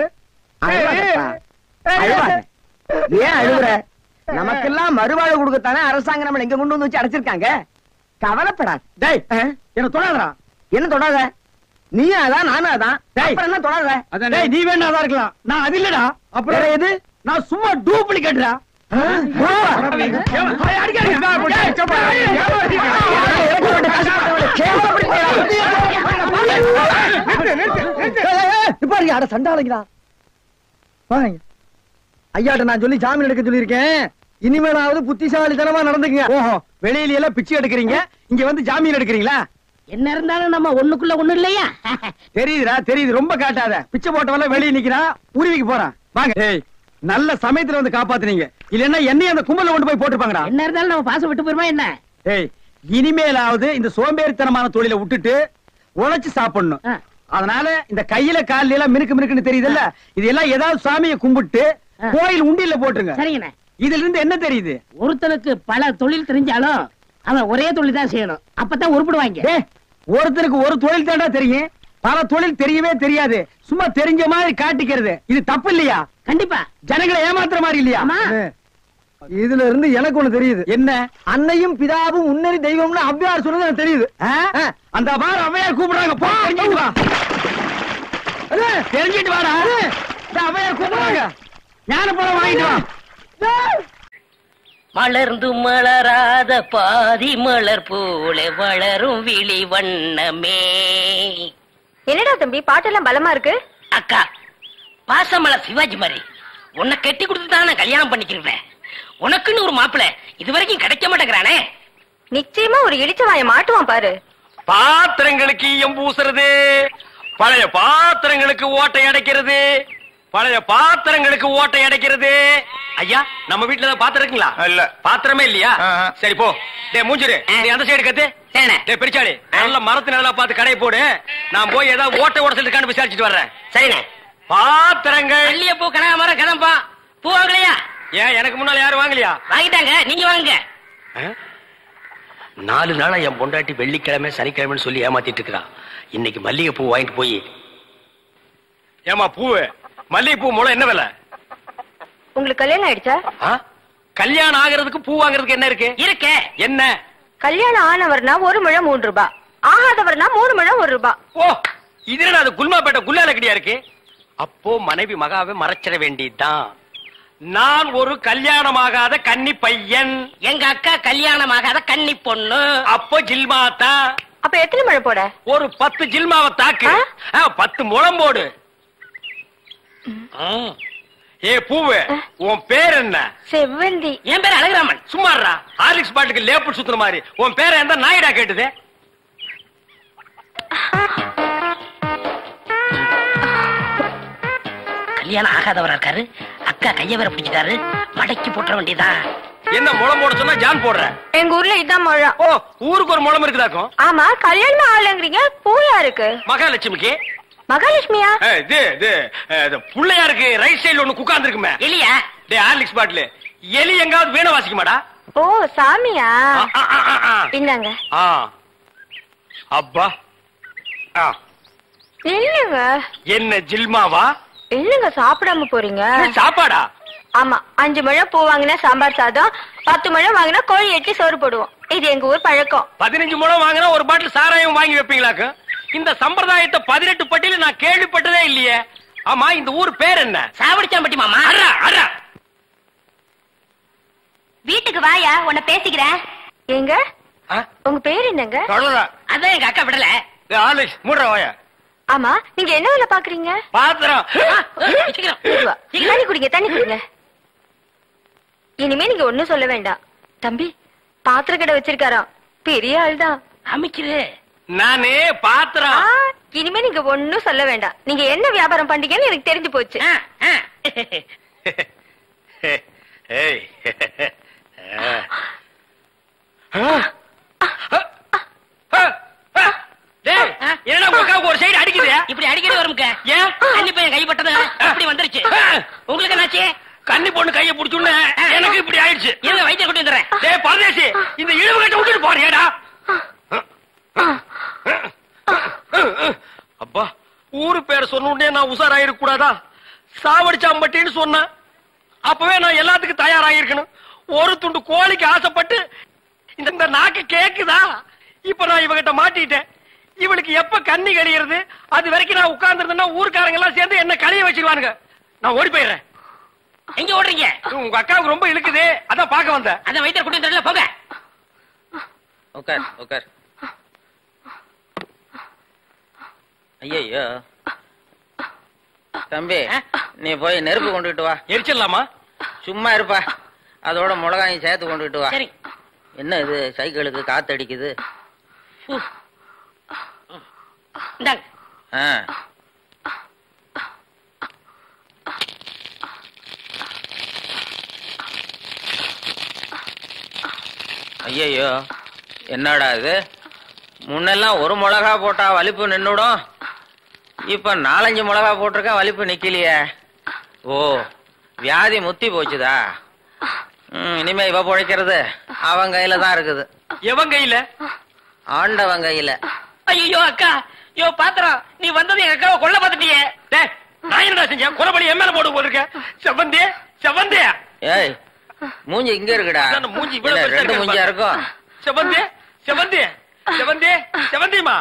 ஏன் அழுகுற? நமக்கெல்லாம் மறுவாழ்வு கொடுக்கத்தானே அரசாங்கம் நம்மள எங்க கொண்டு வந்து வச்சு அடைச்சிருக்காங்க. கவலைப்படாது. டேய் என்ன தொடாதடா. என்ன தொடாத? நீயும் அதான் நானும் அதான். அப்புறம் என்ன தொடாத? டேய் நீ வேணா அதான் இருக்கலாம், நான் அது இல்லடா. அப்புறம் எது? நான் சும்மா டூப்ளிகேட்ரா. சண்டாளங்களா ஐயாட்ட நான் சொல்லி ஜாமீன் எடுக்க சொல்லியிருக்கேன். இனிமேலாவது புத்திசாலித்தனமா நடந்துங்க. ஓஹோ வெளியில எல்லாம் பிச்சை எடுக்கிறீங்க, இங்க வந்து ஜாமீன் எடுக்கிறீங்களா? என்ன இருந்தாலும் நம்ம ஒண்ணுக்குள்ள ஒண்ணு இல்லையா? தெரியுதுடா தெரியுது, ரொம்ப காட்டாத. பிச்சை போட்டவெல்லாம் வெளியே நிக்கிறான், உருவிக்கு போறான். வாங்க. ஏய் நல்ல சமயத்துல வந்து காப்பாத்துனீங்க, இல்லன்னா என்னைய அந்த கும்பல கொண்டு போய் போட்டுருப்பாங்கடா. என்ன இருந்தாலும் நம்ம பாசம் விட்டு போயிருமா என்ன? ஏய் இனிமேலாவது இந்த சோம்பேறித்தனமான தொழிலை விட்டுட்டு உழைச்சு சாப்பிடணும். அதனால இந்த கையில காலில எல்லாம் மினுக்கு மினுக்குன்னு தெரியுதுல்ல, இது எல்லாம் ஏதாவது சாமியை கும்பிட்டு கோயில் உண்டியில போட்டுருங்க. சரிங்கண்ணே. இதுல இருந்து என்ன தெரியுது? ஒருத்தனுக்கு பல தொழில் தெரிஞ்சாலும் அவன் ஒரே தொழில் தான் செய்யணும், அப்பதான் உருப்படுவாங்க. ஒருத்தருக்கு ஒரு தொழில் தாண்டா தெரியும், பல தொழில் தெரியவே தெரியாது. சும்மா தெரிஞ்ச மாதிரி காட்டிக்கிறது இது தப்பு இல்லையா? கண்டிப்பா. ஜனங்களை ஏமாத்துற மாதிரி இல்லையா? இதுல இருந்து எனக்கு ஒண்ணு தெரியுது. என்ன? அன்னையும் பிதாவும் உன்னறி தெய்வம்னு அவ்வையார் சொன்னது எனக்கு தெரியுது. அந்த பாரு அவ்வையார் கூப்பிடுறாங்க, போ தெரிஞ்சிட்டு வா. தெரிஞ்சிட்டு வாடா. அவ்வையார் கூப்பிடுறாங்க, ஞான பழம் வாங்கிட்டு வா. மலர்ந்து மலராத பாதி மலர் போல வளரும் விழி வண்ணமே. என்னடா தம்பி பாட்டெல்லாம் பலமா இருக்கு? அக்கா பாசமலர் சிவாஜி மாதிரி உன்னை கட்டி கொடுத்து தான் நான் கல்யாணம் பண்ணிக்கிறேன். உனக்குன்னு ஒரு மாப்பிள்ளை இதுவரைக்கும் கிடைக்க மாட்டேங்கிறானே. நிச்சயமா ஒரு இடிச்சவாய மாட்டுவான் பாரு. பாத்திரங்களுக்கு ஈயம் பூசுறது, பழைய பாத்திரங்களுக்கு ஓட்டை அடைக்கிறது, பழைய பாத்திரங்களுக்கு ஓட்டை அடைக்கிறது. ஐயா நம்ம வீட்டுல தான் பாத்திரம் இருக்குங்களா? இல்ல பாத்திரமே இல்லையா? சரி போ. டேய் மூஞ்சிரு, நீ அந்த சைடு கத்து. டேய் பெரிச்சாளி நல்ல மரத்து நல்லா பார்த்து கடை போடு, நான் போய் ஏதாவது ஓட்டை உடசல் இருக்கான்னு விசாரிச்சுட்டு வர்றேன். சரிண்ணே. பாத்திரங்கள் அள்ளிய பூ கனகாமரம் கதம்பா பூ வாங்கலையா? ஏன் எனக்கு முன்னால யாரும் வாங்கலையா? வாங்கிட்டாங்க, நீங்க வாங்குங்க. 4 நாளா என் பொண்டாட்டி வெள்ளிக்கிழமை சனிக்கிழமைன்னு சொல்லி ஏமாத்திட்டு இருக்கிறான். இன்னைக்கு மல்லிகை பூ வாங்கிட்டு போய். ஏமா பூவு மல்லிகை பூ மூலம் என்ன விலை? உங்களுக்கு கல்யாணம் ஆயிடுச்சா? கல்யாணம் ஆகிறதுக்கு பூ வாங்குறதுக்கு என்ன இருக்கு? இருக்கே. என்ன? கல்யாணம் ஆனவர்னா 1 முழம் 3 ரூபாய், ஆகாதவர்னா 3 முழம் 1 ரூபாய். ஓ இது என்ன அது குல்மாப்பேட்டை குல்லால கடியா இருக்கு? அப்போ மனைவி மகாவை மறைச்சிட வேண்டியதுதான். நான் ஒரு கல்யாணமாகாத கன்னி பையன், எங்க அக்கா கல்யாணமாகாத கன்னி பொண்ணு. அப்போ ஜில்மாத்தா. அப்ப எத்தனை முழம் போட? ஒரு 10 ஜில்மாவை தாக்கு. 10 முழம் போடு. ஏ பூவு உன் பேர் என்ன? செவ்வந்தி. என் பேர் அழகுராமன். சும்மாறா, ஹார்லிக்ஸ் பாட்டுக்கு லேபிள் சுத்துற மாதிரி உன் பேரை எந்த நாயிடா கேட்டுது? கல்யாணம் ஆகாதவரா இருக்காரு, அக்கா கைய வேற பிடிச்சிட்டாரு, மடக்கி போட்டுற வேண்டியதான். என்ன முளம் போட சொன்னா ஜான் போடுற? எங்க ஊர்ல இதான் முழம். ஓ ஊருக்கு ஒரு முளம் இருக்குதாக்கும். ஆமா கல்யாணம் ஆகலங்கிறீங்க, பூயா இருக்கு. மகாலட்சுமிக்கு. மகாலட்சுமியா? இது புள்ளையாருக்கு ரைட் சைடுல ஒண்ணு உட்கார்ந்து இருக்குமே. எலியா? டே ஹார்லிக்ஸ் பாட்டில் எலி எங்காவது வீணை வாசிக்க மாடா? ஓ சாமியா? இந்தாங்க. அப்பா இல்லங்க. என்ன ஜில்மாவா? என்னங்க சாப்பிடாம போறீங்க? சாப்பாடா? ஆமா, 5 முழம் பூ வாங்கினா சாம்பார் சாதம், 10 முழம் வாங்கினா கோழி எட்டி சோறு போடுவோம். இது எங்க ஊர் பழக்கம். 15 முழம் வாங்கினா ஒரு பாட்டில் சாராயம் வாங்கி வைப்பீங்களாக்கு? இந்த சம்பிரதாயத்தை 18 பட்டியல நான் கேள்விப்பட்டதே இல்லையே. ஆமா, இந்த ஊர் பேர் என்ன? சாவடிச்சாம்பட்டி மாமா. அறா அறா. வீட்டுக்கு வாயா, உன்னை பேசிக்கிறேன். எங்க உங்க பேர் என்னங்க? அதான் எங்க அக்கா விடல. மூடுற வாயா. ஆமா, நீங்க என்ன வேலை பாக்குறீங்க? பாத்திரம். தண்ணி குடிங்க, தண்ணி குடிங்க. இனிமே நீங்க ஒண்ணும் சொல்ல வேண்டாம். தம்பி, பாத்திர கடை வச்சிருக்காராம், பெரிய ஆள் தான். அமைக்கிறு. நானே பாத்திரம். இனிமே நீங்க ஒண்ணும் சொல்ல வேண்டாம். நீங்க என்ன வியாபாரம் பண்றீங்கன்னு எனக்கு தெரிஞ்சு போச்சு. என்ன ஒரு சைடு அடிக்குது? இப்படி அடிக்கடி வரும்க்க. ஏன் கண்ணி பையன் கைப்பட்டது அப்படி வந்துருச்சு. உங்களுக்கு என்னாச்சு? கண்ணி பொண்ணு கையை பிடிச்சுன்னு எனக்கு இப்படி ஆயிடுச்சு. இருங்க, வைத்தியம் கொண்டு வந்துடுறேன். டேய் பரதேசி, இந்த இழுவு கட்ட விட்டுட்டு போறியாடா? அப்பா, ஊரு பேர் சொன்ன உடனே நான் உசாராயிருக்க கூடாதா? சாவடிச்சாம்பட்டின்னு சொன்ன அப்பவே நான் எல்லாத்துக்கும் தயாராகிருக்கணும். ஒரு துண்டு கோழிக்கு ஆசைப்பட்டு இந்த நாக்கு கேக்குதா? இப்ப நான் இவகிட்ட மாட்டிட்டேன். இவளுக்கு எப்ப கண்ணி கழியிறது? அது வரைக்கும் நான் உட்கார்ந்துருந்தேன்னா ஊர்க்காரங்க எல்லாம் சேர்ந்து என்ன கழிய வச்சிருவானுங்க. நான் ஓடி போயிடுறேன். எங்க ஓடுறீங்க? உங்க அக்காவுக்கு ரொம்ப இழுக்குது, அதான் பாக்க வந்தேன். அதான் வைத்தியர் கொண்டு வந்துடல, போங்க. உட்கார் உட்கார். ஐயோ தம்பி, நீ போய் நெருப்பு கொண்டுகிட்டு வா. எரிச்சிடலாமா? சும்மா இருப்பா, அதோட மிளகாயும் சேர்த்து கொண்டுகிட்டு வா. சரி. என்ன இது சைக்கிளுக்கு காத்து அடிக்குது? ஐயோ என்னடா இது? முன்னெல்லாம் ஒரு மிளகா போட்டா வலிப்பு நின்னுடும், இப்ப 4-5 மிளகா போட்டிருக்கா வலிப்பு நிக்கலையே. ஓ, வியாதி முத்தி போச்சுதா? இனிமே இவ பொழைக்கிறது அவன் கையில தான் இருக்குது. எவன் கையில? ஆண்டவன் கையில. ஐயோ அக்கா, யோ பாத்திரம், நீ வந்தது எங்க அக்காவை கொல்ல பாத்துட்டியே. நான் என்னடா செஞ்சேன்? கொலைபடி என் மேல போட்டு போயிருக்க. செவந்தே செவந்தே. ஏய், மூஞ்சி இங்க இருக்குடா. மூஞ்சி 2 மூஞ்சியா இருக்கும். செவந்தே செவந்தே செவந்தே செவந்திமா.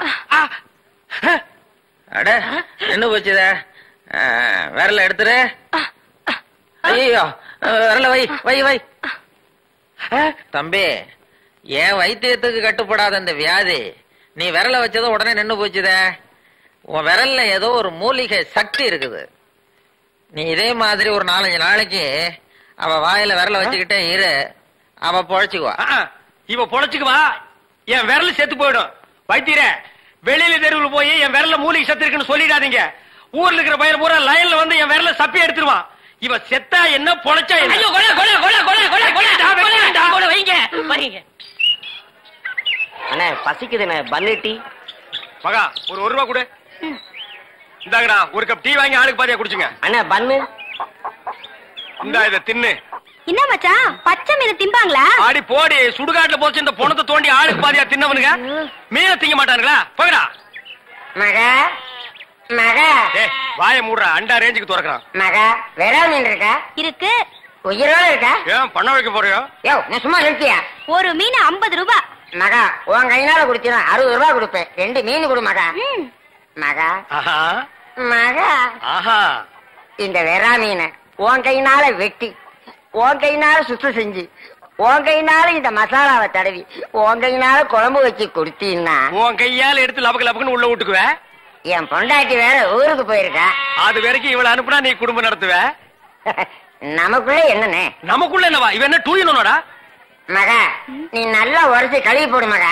அட என்ன போச்சுதா? விரல எடுத்துரு. ஐயோ, விரல வை வை வை. தம்பி, என் வைத்தியத்துக்கு கட்டுப்படாத இந்த வியாதி நீ விரல வச்சத உடனே நின்னு போச்சுத. உன் விரல்ல ஏதோ ஒரு மூலிகை சக்தி இருக்குது. நீ இதே மாதிரி ஒரு 4-5 நாளைக்கு அவ வாயில விரல வச்சுக்கிட்டே இரு, அவ பொழைச்சுக்குவா. இவ பொழைச்சுக்குவா, என் விரல் செத்து போயிடும். வைத்தியரே, வெளியில தெருவில் போய் என் விரல்ல மூலிகை சத்து இருக்குன்னு சொல்லிடாதீங்க. ஊர்ல இருக்கிற பையன் பூரா லைன்ல வந்து என் விரல சப்பி எடுத்துருவான். இவ செத்தா என்ன, பொழைச்சா என்ன? ஐயோ, கொலை கொலை கொலை கொலை கொலை கொலை கொலை வைங்க வரீங்க. அண்ணே பசிக்குதுண்ணே, பன்னீட்டி. மகா, ஒரு 1 ரூபா கொடு. இந்தாங்கடா, ஒரு கப் டீ வாங்கி ஆளுக்கு பாதியா குடிச்சுங்க. அண்ணே பன்னு. இந்தா இத தின்னு. என்ன மச்சான், பச்சை மீன் திம்பாங்களா? ஆடி போடி, சுடுகாட்டுல போச்சு இந்த பொணத்தை தோண்டி ஆளுக்கு பாதியா தின்னவனுங்க மீனை திங்க மாட்டானுங்களா? போகடா. மகா மகா, வாய மூடுறா, அண்டா ரேஞ்சுக்கு துறக்கிறான். மகா, வேற மீன் இருக்கா? இருக்கு. உயிரோட இருக்கா? ஏன் பண்ண வைக்க போறியோ? யோ, நான் சும்மா நிறுத்தியா? ஒரு மீன் 50 ரூபாய். மகா, உன் கையினால குடிச்சா 60 ரூபாய் கொடுப்பேன். 2 மீன் கொடு மகா. மகா மகா, இந்த வெறா மீனை உன் கையினால வெட்டி, உன் கையினால சுத்தம் செஞ்சு, உன் கையினால இந்த மசாலாவை தடவி, உன் கையினால குழம்பு வச்சு கொடுத்தீன்னா உன் கையால எடுத்து லபக்கு லபக்குன்னு உள்ள விட்டுக்குவ. என் பொண்டாட்டி வேற ஊருக்கு போயிருக்கா. அது வரைக்கும் இவளை அனுப்புனா நீ குடும்பம் நடத்துவ. நமக்குள்ள என்னன்னு? நமக்குள்ள என்னவா? இவ என்ன டூயினோடா? மகா, நீ நல்லா உரைச்சு கழுவி போடு மகா.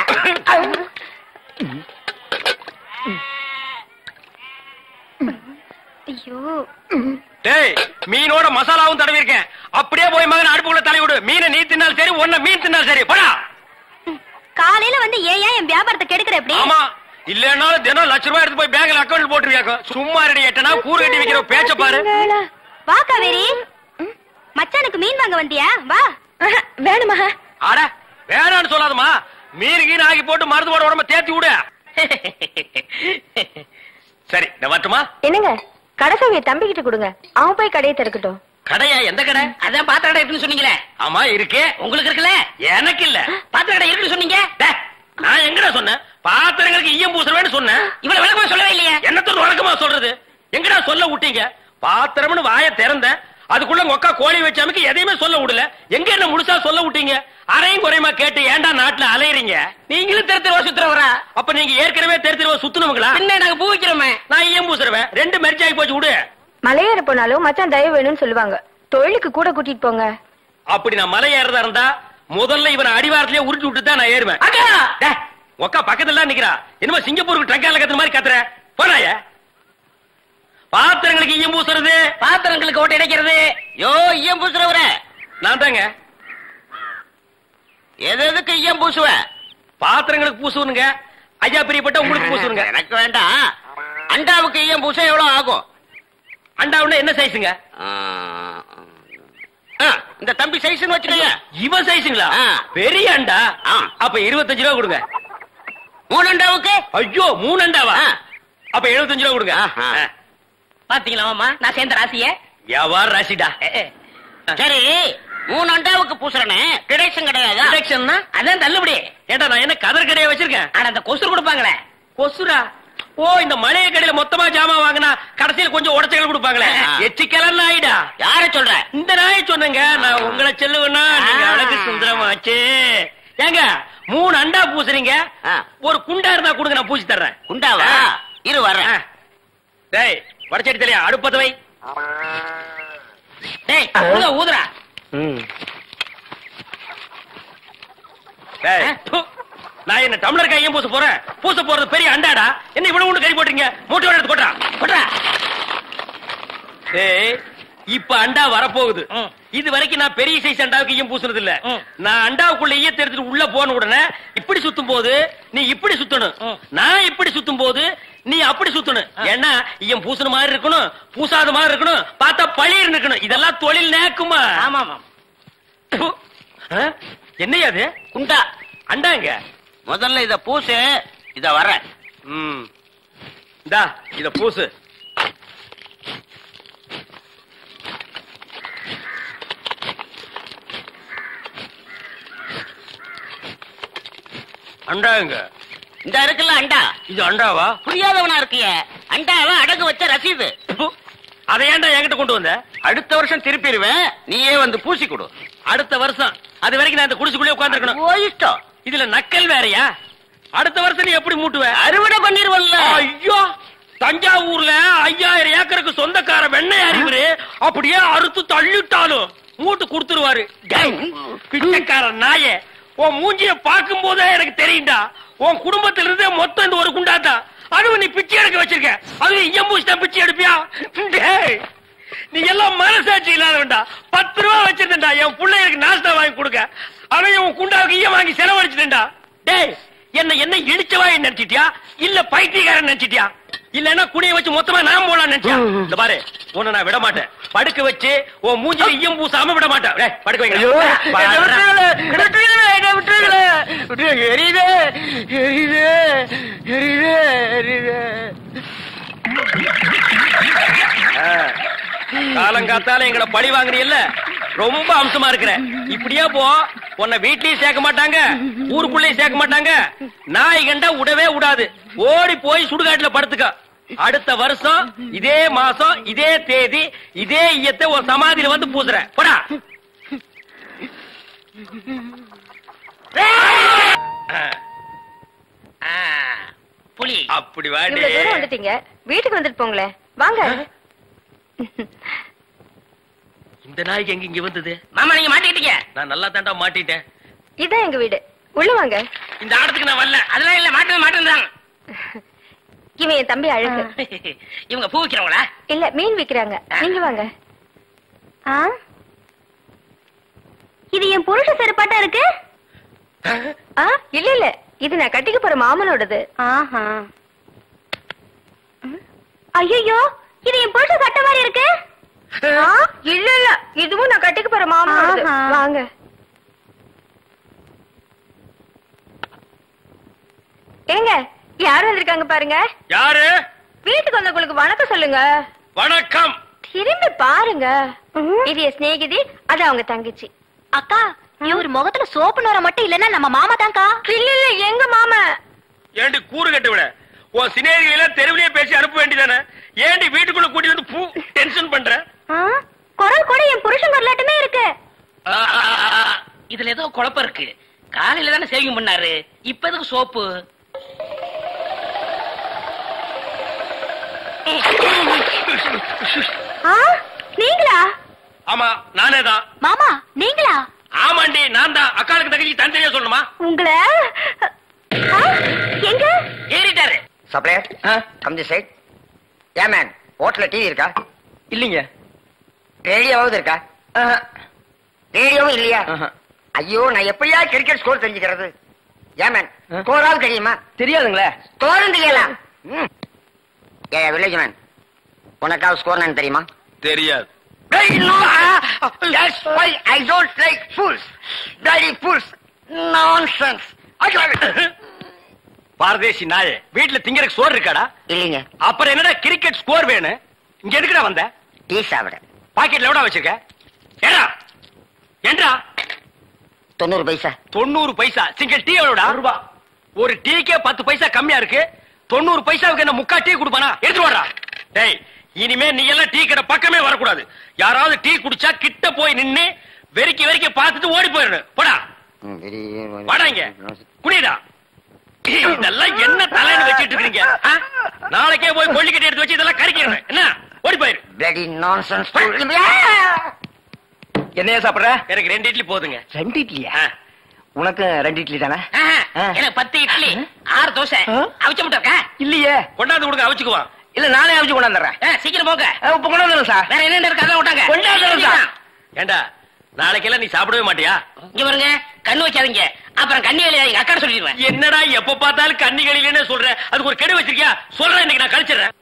ஐயோ, டேய், மீனோட மசாலாவும் தடவி இருக்கேன். அப்படியே போய் மகன் அடுப்புக்குள்ள தலை விடு. மீனை நீ தின்னாலும் சரி, ஒன்ன மீன் தின்னாலும் சரி. போடா. காலையில வந்து ஏன் என் வியாபாரத்தை கெடுக்கிற? எப்படி? ஆமா, இல்லன்னாலும் தினம் ₹1,00,000 எடுத்து போய் பேங்க்ல அக்கௌண்ட் போட்டுருவியாக்க. சும்மா ரெடி எட்டனா கூறு கட்டி வைக்கிற பேச்ச பாரு. வா காவேரி, மச்சானுக்கு மீன் வாங்க வந்தியா? வா. வேணுமா? ஆட வேணான்னு சொல்லாதமா. மீன் கீன் ஆகி போட்டு மருந்து போட உடம்ப தேத்தி விடு. சரி, நான் வரட்டுமா? என்னங்க கடைசாவிய தம்பி கிட்ட கொடுங்க, அவன் போய் கடையை திறக்கட்டும். கடையா? எந்த கடை? அதான் பாத்திர கடை இருக்குன்னு சொன்னீங்களே. ஆமா இருக்கு. உங்களுக்கு இருக்குல்ல? எனக்கு இல்ல. பாத்திர கடை இருக்குன்னு சொன்னீங்க. நான் எங்கடா சொன்னேன்? பாத்திரங்களுக்கு ஈயம் பூசுறவேன்னு சொன்னேன். இவ்வளவு விளக்கமா சொல்லவே இல்லையா? என்னத்தோட வழக்கமா சொல்றது? எங்கடா சொல்ல விட்டீங்க? பாத்திரம்னு வாய திறந்த அதுக்குள்ள ஒக்கா கோழி வச்சாமக்கு எதையுமே சொல்ல விடல. எங்க என்ன முழுசா சொல்ல விட்டீங்க? அரையும் குறையுமா கேட்டு ஏன்டா நாட்டுல அலையறீங்க? நீங்களும் தெருவா சுத்துறவரா? அப்ப நீங்க ஏற்கனவே தெருவா சுத்துனவங்களா? என்ன நாங்க பூ வைக்கிறோமே, நான் ஈயம் பூசுறவேன். ரெண்டு மெர்ஜ் ஆகி போச்சு. விடு. மலையேற போனாலும் மச்சான் தயவு வேணும்னு சொல்லுவாங்க. தொழிலுக்கு கூட கூட்டிட்டு போங்க. அப்படி நான் மலை ஏறதா இருந்தா முதல்ல இவனை அடிவாரத்திலே உருட்டி விட்டு தான் நான் ஏறுவேன். ஒக்கா பக்கத்துல நிக்கிறா. என்னமோ சிங்கப்பூருக்கு ட்ரங்கால கத்துற மாதிரி கத்துற. போனாய பாத்திரங்களுக்கு ஈயம் பூசுறது, பாத்திரங்களுக்கு ஓட்டை அடைக்கிறது. யோ ஈயம் பூசுறவர நான் தாங்க. எதுக்கு ஈயம் பூசுவ? பாத்திரங்களுக்கு பூசுவனுங்க. ஐயா பிரியப்பட்ட உங்களுக்கு பூசுவனுங்க. எனக்கு வேண்டாம். அண்டாவுக்கு ஈயம் பூச எவ்வளவு ஆகும்? அண்டாவுன்னா என்ன சைஸுங்க? இந்த தம்பி சைஸ்னு வச்சுக்கோங்க. இவன் சைஸுங்களா? பெரிய அண்டா. அப்ப 25 ரூபா கொடுங்க. 3 அண்டாவுக்கு? ஐயோ 3 அண்டாவா? அப்ப 75 ரூபா கொடுங்க. பாத்தீங்களா மாமா, நான் சேர்ந்த ராசிய வியாபார ராசிடா. சரி 3 அண்டாவுக்கு பூசுறனே டிடக்ஷன் கிடையாது. டிடக்ஷன்னா அதான் தள்ளுபடி. ஏண்டா நான் என்ன கதர் கடையை வச்சிருக்கேன்? ஆனா அந்த கொசுறு கொடுப்பாங்களே. கொசுரா? ஓ, இந்த மளிகை கடையில மொத்தமா ஜாமான் வாங்கினா கடைசியில் கொஞ்சம் உடச்சல் கொடுப்பாங்களே. எச்சிக்கலன்னு ஆயிடா. யார சொல்ற? இந்த நாயை சொன்னங்க. நான் உங்களை சொல்லுவேன்னா நீங்க அழகு சுந்தரமாச்சு. ஏங்க 3 அண்டா பூசுறீங்க, ஒரு குண்டா இருந்தா கொடுங்க, நான் பூசி தர்றேன். குண்டாவா? இரு வர்றேன். டேய் வடச்சடி தலையா, அடுப்பத வை. டேய் ஊதுறா. டேய் நான் என்ன டம்ளர் கையும் பூச போறேன்? பூச போறது பெரிய அண்டாடா. என்ன இவ்வளவு ஒண்ணு கறி போட்டீங்க? மூட்டை எடுத்து போட்டா போட்டா. டேய் இப்ப அண்டா வரப்போகுது. இது வரைக்கும் நான் பெரிய சைஸ் அண்டாவுக்கு ஈயம் பூசுறது இல்ல. நான் அண்டாவுக்குள்ள ஈயத்தை எடுத்துட்டு உள்ள போன உடனே இப்படி சுத்தும் போது நீ இப்படி சுத்தணும், நான் இப்படி சுத்தும் போது நீ அப்படி சுத்தணும். ஏன்னா ஈயம் பூசுன மாதிரி இருக்கணும், பூசாத மாதிரி இருக்கணும், பார்த்தா பழிர் இருக்கணும். இதெல்லாம் தொழில் நேக்குமா? ஆமா ஆமா. என்னையா அது? குண்டா அண்டாங்க. முதல்ல இத பூசு. இத வர இந்தா இத பூசு. அண்டாங்க. இந்த இருக்குல்ல அண்டா, இது அண்டாவா? புரியாதவனா இருக்கிய. அண்டாவா அடகு வச்ச ரசீது. அதை ஏன்டா என்கிட்ட கொண்டு வந்த? அடுத்த வருஷம் திருப்பிடுவேன், நீயே வந்து பூசி கொடு. அடுத்த வருஷம்? அது வரைக்கும் நான் இந்த குடிசுக்குள்ளே உட்கார்ந்துருக்கணும். ஓ இஷ்டம். இதுல நக்கல் வேறையா? அடுத்த வருஷம் நீ எப்படி மூட்டுவ? அறுவடை பண்ணிருவல்ல. ஐயோ, தஞ்சாவூர்ல 5000 ஏக்கருக்கு சொந்தக்கார வெண்ணெய் அறிவுரு அப்படியே அறுத்து தள்ளிட்டாலும் மூட்டு கொடுத்துருவாரு. பிச்சைக்கார நாயே, உன் மூஞ்சிய பார்க்கும் போதே எனக்கு தெரியும்டா உன் குடும்பத்தில இருந்தே மொத்தம் இந்த ஒரு குண்டாத்தா. அதுவும் நீ பிச்சை எடுக்க வச்சிருக்க. அது எம்பூசிட்டா பிச்சை எடுப்பியா? நீ எல்லாம் மனசாட்சி இல்லாதவன்டா. 10 ரூபா வச்சிருந்தா என் பிள்ளைகளுக்கு நாஸ்தா வாங்கி கொடுக்க. அவன் உன் குண்டாவுக்கு ஈயம் வாங்கி செலவழிச்சுட்டா. டேய் என்ன இடிச்சவாய் நினைச்சிட்டியா இல்ல பைத்தியக்காரன் நினைச்சிட்டியா? இல்லன்னா குடிய வச்சு மொத்தமா நான் போலாம் நினைச்சியா? இந்த பாரு, உன்னை நான் விட மாட்டேன். படுக்க வச்சு உன் மூஞ்சில ஈயம் பூசாம விட மாட்டேன். படுக்க வைங்க. காலங்காத்தால எங்களை பழி வாங்குறீல்ல, ரொம்ப அம்சமா இருக்கிற. இப்படியே போ, உன்னை வீட்லயும் சேர்க்க மாட்டாங்க, ஊருக்குள்ளயும் சேர்க்க மாட்டாங்க. நாய் கண்டா விடவே விடாது. ஓடி போய் சுடுகாட்டுல படுத்துக்க. அடுத்த வருஷம் இதே மாசம் இதே தேதி இதே ஈயத்தை ஒரு சமாதியில வந்து பூசுறேன். போடா. புலி அப்படி வாடி. வந்துட்டீங்க, வீட்டுக்கு வந்துட்டு போங்களே. வாங்க. இந்த நாய்க்கு எங்க இங்க வந்தது? மாமா நீங்க மாட்டிக்கிட்டீங்க. நான் நல்லா தாண்டா மாட்டிட்டேன். இதான் எங்க வீடு, உள்ள வாங்க. இந்த ஆடத்துக்கு நான் வரல. அதெல்லாம் இல்ல, மாட்டேன். இவன் என் தம்பி அழகு. இவங்க பூ விக்கிறவங்களா? இல்ல, மீன் விக்கிறாங்க. நீங்க வாங்க. இது என் புருஷ செருப்பாட்டா இருக்கு. இல்ல இது நான் கட்டிக்க போற மாமனோடது. ஐயோ, இது என் புருஷ சட்டை மாதிரி இருக்கு. இல்ல இதுவும் நான் கட்டிக்க போற மாமனோடது. வாங்க. ஏங்க யாரு வந்திருக்காங்க பாருங்க. யாரு? வீட்டுக்கு வந்தவங்களுக்கு வணக்கம் சொல்லுங்க. வணக்கம். திரும்பி பாருங்க. இது என் சிநேகிதி, அது அவங்க தங்கச்சி. அக்கா, இவர் முகத்துல சோப்பு நோர மட்டும் இல்லன்னா நம்ம மாமா தான்க்கா. இல்ல எங்க மாமா. ஏண்டி கூறு கட்டு விட, உன் சிநேகிதிகளை தெருவிலேயே பேசி அனுப்ப வேண்டியதானே? ஏண்டி வீட்டுக்குள்ள கூட்டி வந்து பூ டென்ஷன் பண்ற? குரல் கூட என் புருஷன் வரலாட்டுமே இருக்கு. இதுல ஏதோ குழப்பம் இருக்கு. காலையில தானே சேவிங் பண்ணாரு, இப்ப எதுக்கு சோப்பு? நீங்களா? ஆமா, நானே தான். மாமா நீங்களா? ஆமாண்டி, நான் தான். அக்காளுக்கு தங்கச்சி தனித்தனியா சொல்லணுமா? உங்களை எங்க ஏறிட்டாரு. Supplier come the side. ஏன் மேன், ஹோட்டல்ல டிவி இருக்கா? இல்லீங்க. ரேடியோவாவது இருக்கா? ரேடியோவும் இல்லையா? ஐயோ, நான் எப்படியா கிரிக்கெட் ஸ்கோர் தெரிஞ்சுக்கிறது? ஏன் மேன், ஸ்கோராவது தெரியுமா? தெரியாதுங்களே. ஸ்கோரும் தெரியல. ஏ வில்லேஜ் மேன், உனக்காவது ஸ்கோர் நான் தெரியுமா? தெரியாது. That's why I don't like fools. Bloody fools. Nonsense. பாரதேசி நாயே, வீட்டுல திங்கறதுக்கு சோறு இருக்காடா? இல்லீங்க. அப்புறம் என்னடா கிரிக்கெட் ஸ்கோர் வேணும்? இங்க எதுக்குடா வந்த? டீ சாப்பிட. பாக்கெட்ல எவ்வளவு வச்சிருக்க? ஏடா ஏண்டா? 90 பைசா. 90 பைசா. Single tea எவ்வளவுடா? ரூபா. ஒரு டீக்கே 10 பைசா கம்மியா இருக்கு. 90 பைசாவுக்கு என்ன முக்கா டீ கொடுப்பானா? எடுத்து வாடா. டேய், இனிமே நீ எல்லாம் டீ கடை பக்கமே வரக்கூடாது. யாராவது டீ குடிச்சா கிட்ட போய் நின்னு வெறிக்க பார்த்துட்டு ஓடி போயிடணும். போடா வாடாங்க, குடிடா. இதெல்லாம் என்ன தலைன்னு வச்சிட்டு இருக்கீங்க? நாளைக்கே போய் கொள்ளிக்கட்டை எடுத்து வச்சு இதெல்லாம் கறிக்கிறேன். என்ன ஓடி போயிரு. Bloody nonsense. என்னையா சாப்பிடுற? எனக்கு 2 இட்லி போதுங்க. 2 இட்லியா? உனக்கு 2 இட்லி தானே? எனக்கு 10 இட்லி 6 தோசை. அவிச்ச முட்டை இருக்கா? இல்லையே. கொண்டாந்து கொடுங்க, அவிச்சுக்குவான். இல்ல, நானே அவிச்சு கொண்டாந்துறேன். சீக்கிரம் போங்க. இப்ப கொண்டாந்துறேன் சார். வேற என்ன இருக்கு அதான் விட்டாங்க. கொண்டாந்துறேன் சார். ஏண்டா, நாளைக்கெல்லாம் நீ சாப்பிடவே மாட்டியா? இங்க பாருங்க, கண்ணு வைக்காதீங்க, அப்புறம் கண்ணி வேலையா அக்கா சொல்லிடுவேன். என்னடா எப்ப பார்த்தாலும் கன்னிகளிலே சொல்ற? அதுக்கு ஒரு கெடு வச்சிருக்கியா? சொல்றேன், இன்னைக்கு நான் கழிச்சிடுறேன்.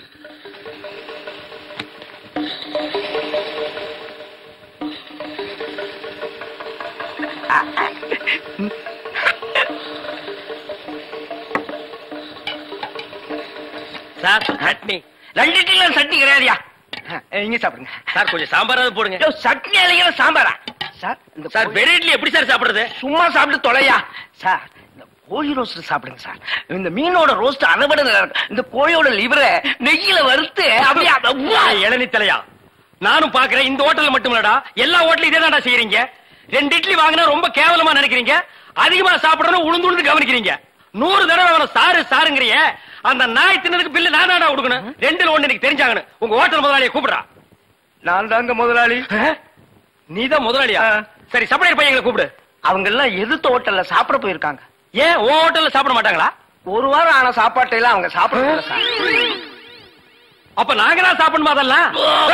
சார், சட்னி. 2 இட்லில சட்னி கிடையாதுயா. இங்க சாப்பிடுங்க சார். கொஞ்சம் சாம்பாராவது போடுங்க. சட்னி அலைகிற சாம்பாரா சார்? சார், வெறும் இட்லி எப்படி சார் சாப்பிடுறது? சும்மா சாப்பிட்டு தொலையா சார். இந்த கோழி ரோஸ்ட் சாப்பிடுங்க சார். இந்த மீனோட ரோஸ்ட் அதை விட நல்லா இருக்கும். இந்த கோழியோட லிவரை நெய்யில வறுத்து அப்படியே. இளநீ தலையா, நானும் பாக்குறேன். இந்த ஹோட்டல்ல மட்டும் இல்லடா, எல்லா ஹோட்டலும் இதே தான்டா செய்யறீங்க. 2 இட்லி வாங்கினா ரொம்ப கேவலமா நினைக்கிறீங்க. அதிகமா சாப்பிடணும் உளுந்து கவனிக்கிறீங்க. 100 தடவை அவன சாருங்கிறிய. அந்த நாய் தின்னதுக்கு பில்லு நானா கொடுக்கணும்? 2ல 1 எனக்கு தெரிஞ்சாகணும். உங்க ஹோட்டல் முதலாளியை கூப்பிடுறா. நான் தாங்க முதலாளி. நீதான் முதலாளியா? சரி, சப்ளையர் பையங்களை கூப்பிடு. அவங்க எல்லாம் எதிர்த்த ஹோட்டல்ல சாப்பிட போயிருக்காங்க. ஏன் உன் ஹோட்டல்ல சாப்பிட மாட்டாங்களா? 1 வாரம் ஆன சாப்பாட்டை எல்லாம் அவங்க சாப்பிட சார். அப்ப நாங்க தான் சாப்பிடணுமா அதெல்லாம்?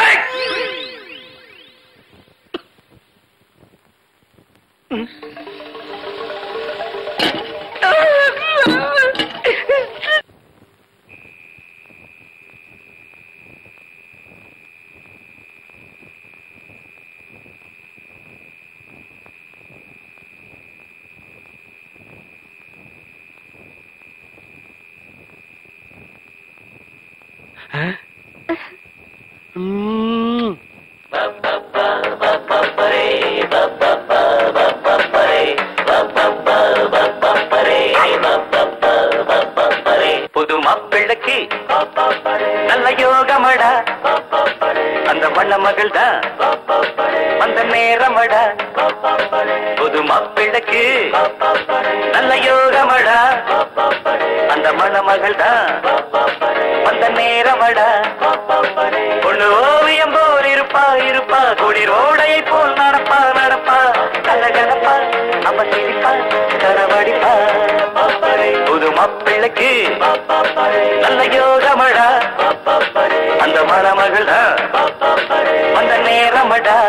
புது மாப்பிள்ளைக்கு நல்ல யோகமடா, அந்த வண்ண மகள் தான் அந்த நேரமடா. புது மாப்பிள்ளைக்கு நல்ல யோகமடா, அந்த மணமகள் தான் அந்த நேரமடா. பொண்ணு ஓவியம் போல் இருப்பா குளிர் ஓடையை போல் நடப்பா கலகலப்பா அவ சிரிப்பா கரவடிப்பா. புது மாப்பிள்ளைக்கு நல்ல யோகமடா, அந்த மணமகள் தான் அந்த நேரமடா.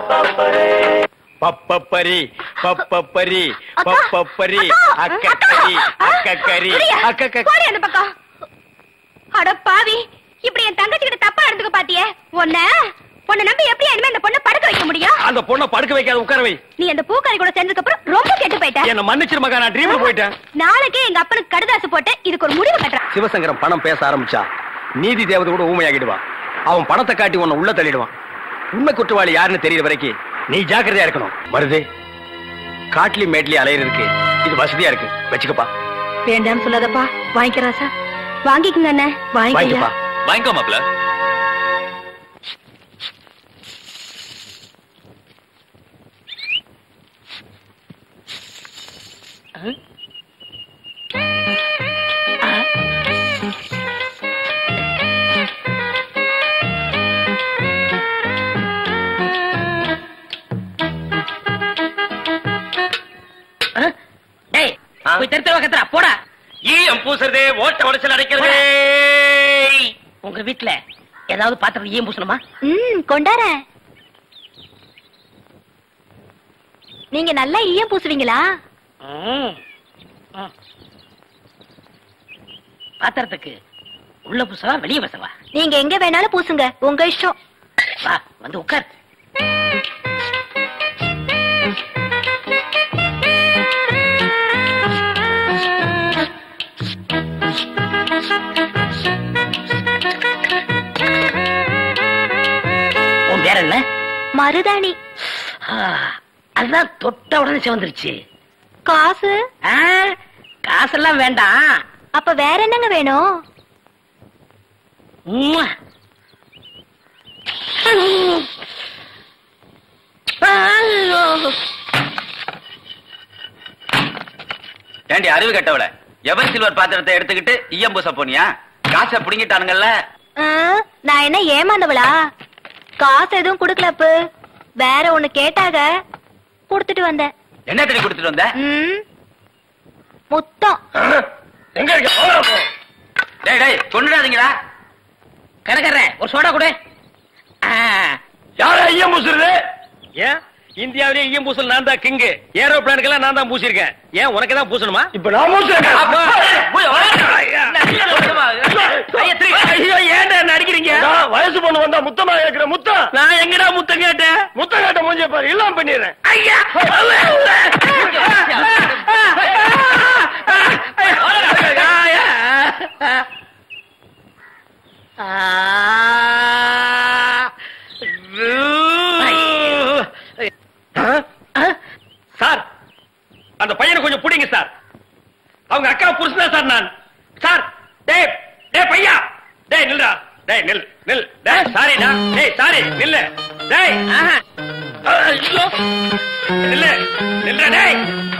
பப்பப்பரி பப்பப்பரி பப்பப்பரி அக்கக்கரி அக்கக்கரி போடி அந்த பக்கம். அட பாவி, இப்படி என் தங்கச்சி கிட்ட தப்பா நடந்துக்க பாத்தியே. உன்னை நம்பி எப்படி இனிமே அந்த பொண்ணை படுக்க வைக்க முடியும்? அந்த பொண்ணை படுக்க வைக்காத, உட்கார வை. நீ அந்த பூக்காரி கூட சேர்ந்ததுக்கு அப்புறம் ரொம்ப கெட்டு போயிட்ட. என்ன மன்னிச்சிரு மகா, நான் ட்ரீம்ல போயிட்டேன். நாளைக்கே எங்க அப்பனுக்கு கடுதாசு போட்டு இதுக்கு ஒரு முடிவு கட்டுறேன். சிவசங்கரம் பணம் பேச ஆரம்பிச்சா நீதி தேவதை கூட ஊமையாகிடுவா. அவன் பணத்தை காட்டி உன்னை உள்ள தள்ளிடுவான். உண்மை குற்றவாளி யாருன்னு தெரியற வரைக்கும் நீ ஜாக்கிரதையா இருக்கணும். மருது, காட்லி மேட்லி அலையிறதுக்கு இது வசதியா இருக்கு, வச்சுக்கப்பா. வேண்டாம்னு சொல்லாதப்பா, வாங்கிக்கிறா சார். வாங்கிக்கங்க அண்ணே, வாங்கிக்கப்பா. வாங்கிக்கோ மாப்ள. போடா. ஈயம் பூசுறதே, ஓட்ட உடைச்சல் அடைக்கிறதே. உங்க வீட்டுல ஏதாவது பாத்திரம் ஈயம் பூசணுமா? கொண்டாரேன். நீங்க நல்லா ஈயம் பூசுவீங்களா? பாத்திரத்துக்கு உள்ள பூசவா வெளியே பூசவா? நீங்க எங்க வேணாலும் பூசுங்க, உங்க இஷ்டம். வா, வந்து உட்கார். உன் பேர் என்ன? மருதாணி. அதுதான் தொட்ட உடனே சிவந்துருச்சு. காசு? காசெல்லாம் வேண்டாம். அப்ப வேற என்னங்க வேணும்? ஏண்டி அறிவு கட்டவள, எவர் சில்வர் பாத்திரத்தை எடுத்துக்கிட்டு ஈயம் பூச போனியா? காசை புடுங்கிட்டானுங்கல்ல. நான் என்ன ஏமாந்தவளா? காசு எதுவும் குடுக்கலப்பு, வேற ஒண்ணு கேட்டாக குடுத்துட்டு வந்தேன். என்ன தண்ணி குடுத்துட்டு வந்த? முத்தம். எங்க இருக்க? டேய் டேய், கொண்டுடாதீங்களா? கரகர ஒரு சோடா கொடு. யாரா ஈயம் பூசுறது? ஏன் இந்தியாவிலே ஈயம் பூசல் நான் தான் கிங்கு. ஏரோப்ளானுக்கெல்லாம் நான் தான் பூசிருக்கேன். ஏன் உனக்கு தான் பூசணுமா? இப்ப நான் பூசுறேன். ஏன்டா அடிக்கிறீங்க? வயசு பொண்ணு வந்தா முத்தமா இருக்கிற முத்தம். நான் எங்கடா முத்தம் கேட்டேன்? முத்தம் கேட்ட மூஞ்சிய பாரு, எல்லாம் பண்ணிடுறேன். ஐயா சார், அந்த பையனை கொஞ்சம் பிடிங்க சார். அவங்க அக்கா புருஷன் தான் சார் நான். சார், டேய் டேய் பையா, டேய் நில்றா, டேய் நில் நில், டேய் சாரிடா, டேய் சாரி நில்லு, டேய் ஐயோ நில்லு நில்றா, டேய்